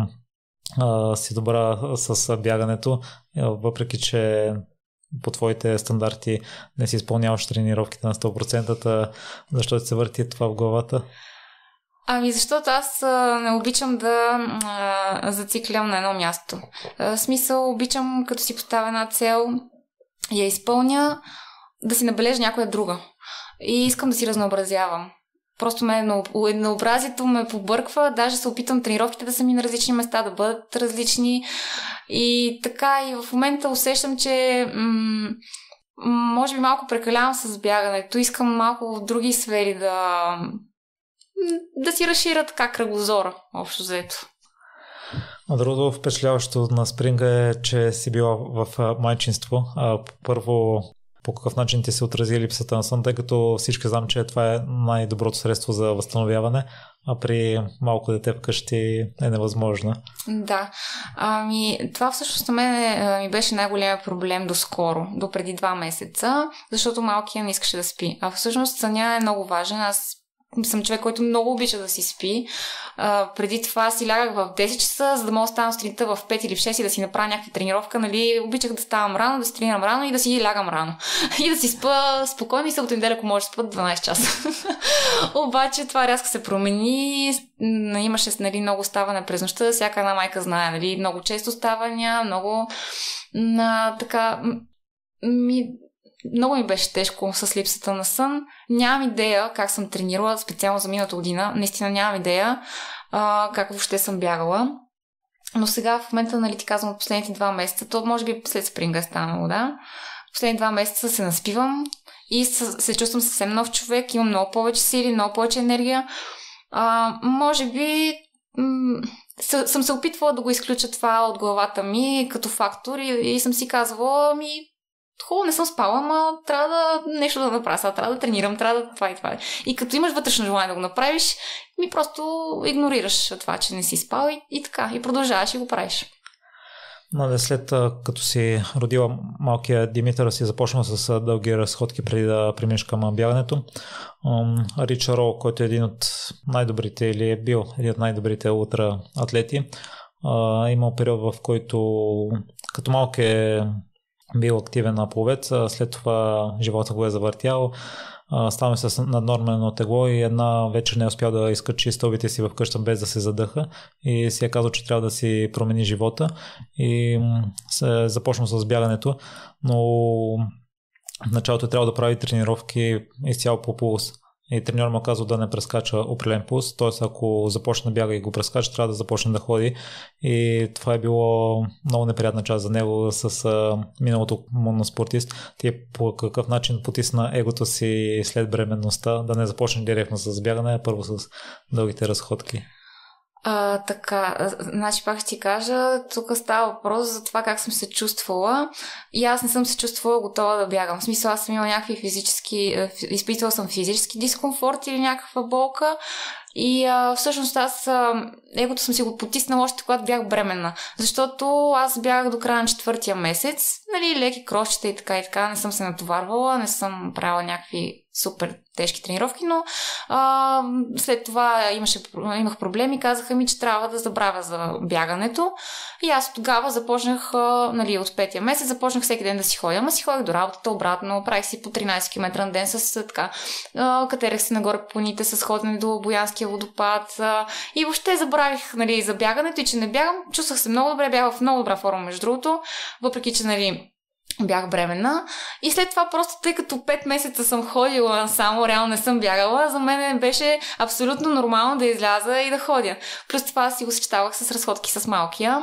а, си добра с бягането, въпреки че по твоите стандарти не си изпълняваш тренировките на сто процента, защо ти се върти това в главата? Ами защото аз а, не обичам да а, зациклям на едно място. А, в смисъл обичам като си поставя една цел, я изпълня, да си набележа някоя друга. И искам да си разнообразявам. Просто ме, еднообразието ме побърква, даже се опитвам тренировките да са ми на различни места, да бъдат различни. И така, и в момента усещам, че м- може би малко прекалявам с бягането. Искам малко в други сфери да, да си разширя така кръгозора, общо взето. А другото впечатляващо на спринга е, че си била в майчинство. Първо, по какъв начин ти се отрази липсата на сън, тъй като всички знам, че това е най-доброто средство за възстановяване, а при малко дете вкъщи е невъзможно. Да. Ами, това всъщност на мен ми беше най-големият проблем доскоро, до преди два месеца, защото малкият не искаше да спи. А всъщност съня е много важен. Аз съм човек, който много обича да си спи. А, преди това си лягах в десет часа, за да мога да ставам сутринта в пет или в шест и да си направя някаква тренировка. Нали? Обичах да ставам рано, да си тренирам рано и да си лягам рано. И да си спа спокойно и събота неделя, ако може да спа дванайсет часа. Обаче това рязко се промени. Имаше, нали, много ставане през нощта. Всяка една майка знае, нали? Много често ставания, много на, така... Ми... Много ми беше тежко с липсата на сън. Нямам идея как съм тренирала, специално за миналата година. Наистина нямам идея а, как въобще съм бягала. Но сега в момента, нали, ти казвам, от последните два месеца, то може би след спринга е станало, да. Последните два месеца се наспивам и се чувствам съвсем нов човек. Имам много повече сили, много повече енергия. А, може би... М- съм се опитвала да го изключа това от главата ми като фактор и, и съм си казвала, ми... Хубаво, не съм спала, ама трябва да нещо да направя. Сега трябва да тренирам, трябва да това и това. И като имаш вътрешно желание да го направиш, ми просто игнорираш това, че не си спал и, и така. И продължаваш и го правиш. Нали, след като си родила малкия Димитър, си започнала с дълги разходки преди да преминеш към бягането. Рич Рол, който е един от най-добрите или е бил един от най-добрите ултра атлети, имал период, в който като малък е бил активен пловец, след това живота го е завъртял, ставаме с наднормено тегло и една вечер не е успял да изкачи стълбите си в къща без да се задъха и си е казал, че трябва да си промени живота и се е започнал с бягането, но в началото трябва да прави тренировки изцяло по пулс. И треньор му казва да не прескача определен пулс, т.е. ако започне да бяга и го прескача, трябва да започне да ходи. И това е било много неприятна част за него с а, миналото му на спортист. Ти по какъв начин потисна егото си след бременността, да не започне директно с бягане, а първо с дългите разходки? А, така, значи пак ще ти кажа, тук става въпрос за това как съм се чувствала и аз не съм се чувствала готова да бягам. В смисъл, аз съм имала някакви физически, изпитвала съм физически дискомфорт или някаква болка и а, всъщност аз а, егото съм си го потиснала още когато бях бременна, защото аз бягах до края на четвъртия месец, нали, леки кросчета и така и така, не съм се натоварвала, не съм правила някакви супер тежки тренировки, но а, след това имаше, имах проблеми, казаха ми, че трябва да забравя за бягането и аз тогава започнах, а, нали, от петия месец започнах всеки ден да си ходя, ама си ходих до работата обратно, правих си по тринайсет километра на ден с така, а, катерех се нагоре по планините с ходене до Боянския водопад а, и въобще забравих, нали, за бягането и че не бягам, чувствах се много добре, бягах в много добра форма между другото, въпреки че, нали, бях бременна и след това просто, тъй като пет месеца съм ходила само, реално не съм бягала, за мен беше абсолютно нормално да изляза и да ходя. Плюс това си го съчетавах с разходки с малкия.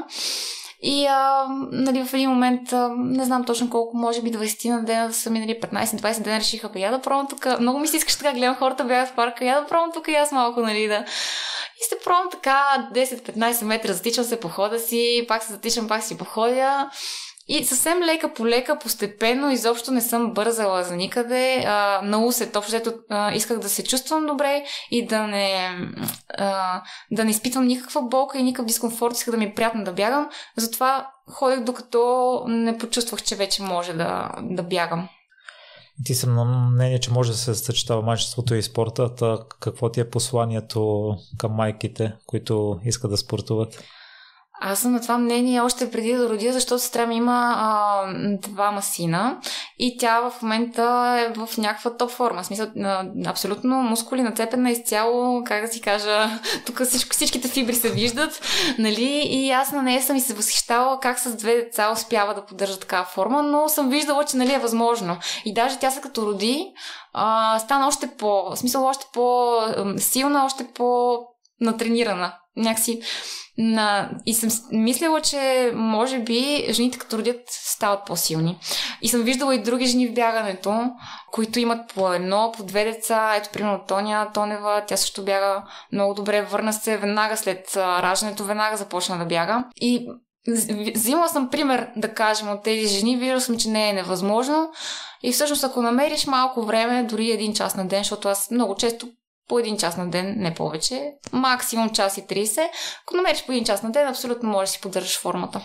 И а, нали, в един момент, а, не знам точно колко, може би двайсет на дена да са минали, петнайсет-двайсет дена решиха, бе, я да пробвам тук. Много ми се искаш така, гледам хората бягат в парка, я да пробвам тук и аз малко, нали, да. И се пробвам така десет-петнайсет метра, затичам се по хода си, пак се затичам, пак си походя. И съвсем лека по лека, постепенно, изобщо не съм бързала за никъде. А, на усет, общо ето, исках да се чувствам добре и да не, а, да не изпитвам никаква болка и никакъв дискомфорт, исках да ми е приятно да бягам. Затова ходех, докато не почувствах, че вече може да, да бягам. Ти съм на мнение, че може да се съчетава майчеството и спорта. Какво ти е посланието към майките, които искат да спортуват? Аз съм на това мнение още преди да родя, защото сестра ми има а, двама сина и тя в момента е в някаква топ форма. В смисъл, а, абсолютно мускули, нацепена изцяло, как да си кажа, тук всичко, всичките фибри се виждат, нали? И аз на нея съм и се възхищала как с две деца успява да поддържа такава форма, но съм виждала, че, нали, е възможно. И даже тя, се като роди, а, стана още по, в смисъл, още по-силна, още по-натренирана. Някакси на... И съм мислила, че може би жените като родят стават по-силни. И съм виждала и други жени в бягането, които имат по едно, по две деца. Ето, примерно Тоня Тонева, тя също бяга много добре, върна се веднага след раждането, веднага започна да бяга. И взимала съм пример, да кажем, от тези жени, виждала съм, че не е невъзможно. И всъщност, ако намериш малко време, дори един час на ден, защото аз много често по един час на ден, не повече, максимум час и трийсет. Ако намериш по един час на ден, абсолютно можеш да си поддържаш формата.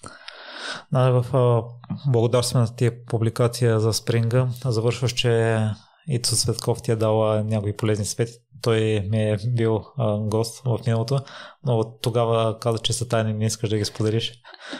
Да, в благодарствената ти публикация за спринга завършваш, че Ицо Светков ти е дала някои полезни съвети. Той ми е бил а, гост в миналото, но тогава каза, че са тайни, не искаш да ги споделиш.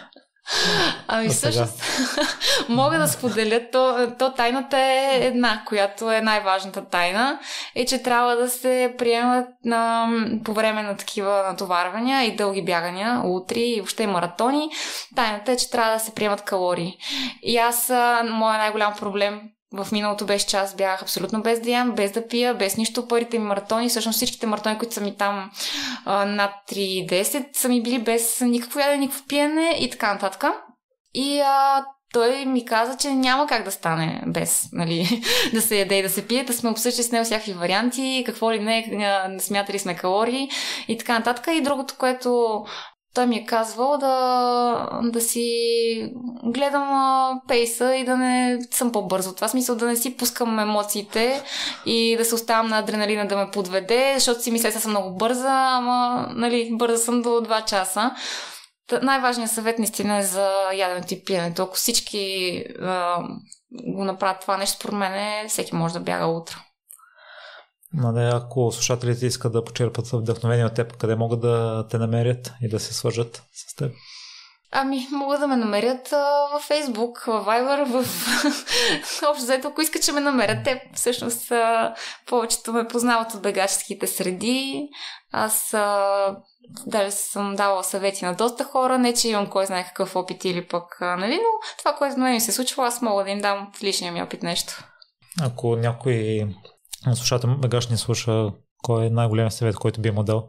Ами всъщност мога да споделя, то, то тайната е една, която е най-важната тайна, е, че трябва да се приемат на, по време на такива натоварвания и дълги бягания, утри и въобще маратони. Тайната е, че трябва да се приемат калории. И аз, моя най-голям проблем в миналото беше, че аз бях абсолютно без да ям, без да пия, без нищо. Първите ми маратони, всъщност всичките маратони, които са ми там а, над три десет, са ми били без никакво ядене, никакво пиене и така нататък. И а, той ми каза, че няма как да стане без, нали, да се яде и да се пие, да сме обсъждали с него всякакви варианти, какво ли не, не смятали сме калории и така нататък. И другото, което той ми е казвал, да, да си гледам а, пейса и да не съм по-бързо. Това смисъл да не си пускам емоциите и да се оставам на адреналина да ме подведе, защото си мисля, че съм много бърза, ама, нали, бърза съм до два часа. Най-важният съвет наистина е за яденето и пиенето. Ако всички а, го направят това нещо, според мен всеки може да бяга утре. Нали, ако слушателите искат да почерпат вдъхновение от теб, къде могат да те намерят и да се свържат с теб? Ами, могат да ме намерят а, във Фейсбук, в Viber, в... Общо заето, ако искат, че ме намерят. Те всъщност а, повечето ме познават от бегаческите среди. Аз а, даже съм давала съвети на доста хора. Не, че имам кой знае какъв опит или пък, а, нали, но това, което на мен ми се случва, аз мога да им дам от личния ми опит нещо. Ако някой слушател бегач не слуша, кой е най-големият съвет, който би му дал?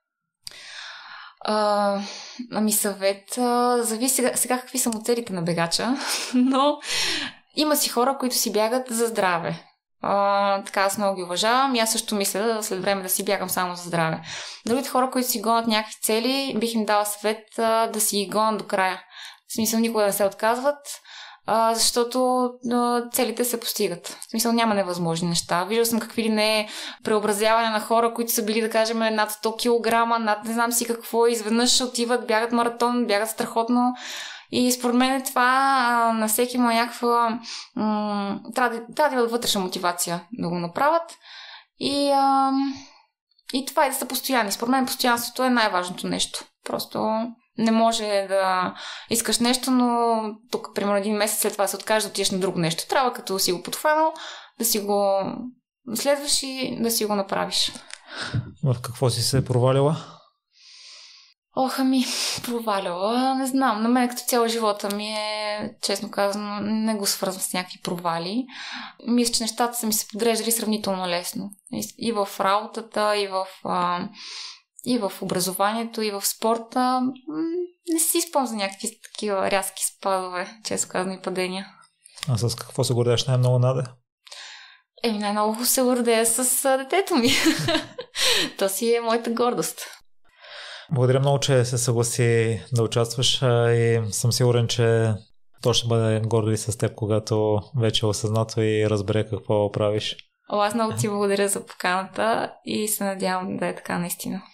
А, ами съвет, а, зависи сега, сега какви са му целите на бегача, но има си хора, които си бягат за здраве. А, така аз много ги уважавам и аз също мисля след време да си бягам само за здраве. Другите хора, които си гонят някакви цели, бих им дала съвет а, да си ги гонят до края. В смисъл никога да не се отказват, а, защото а, целите се постигат. В смисъл няма невъзможни неща. Виждал съм какви ли не преобразяване на хора, които са били, да кажем, над сто килограма, над не знам си какво, изведнъж отиват, бягат маратон, бягат страхотно. И според мен това а, на всеки има някаква... М- трябва, да, трябва да имат вътрешна мотивация да го направят. И, а, и това е да са постоянни. Според мен постоянството е най-важното нещо. Просто не може да искаш нещо, но тук, примерно, един месец след това се откажеш да отидеш на друго нещо. Трябва, като си го подхванал, да си го следваш и да си го направиш. В какво си се провалила? Ох, ами, проваляла, не знам. На мен като цяло живота ми е, честно казано, не го свързвам с някакви провали. Мисля, че нещата са ми се подреждали сравнително лесно. И в работата, и в, а, и в образованието, и в спорта. Не си спомням за някакви такива рязки спадове, честно казано, и падения. А с какво се гордееш най-много, Надя? Еми, най-много се гордея с детето ми. То си е моята гордост. Благодаря много, че се съгласи да участваш и съм сигурен, че то ще бъде гордо и с теб, когато вече е осъзнато и разбере какво правиш. О, аз много ти благодаря за поканата и се надявам да е така наистина.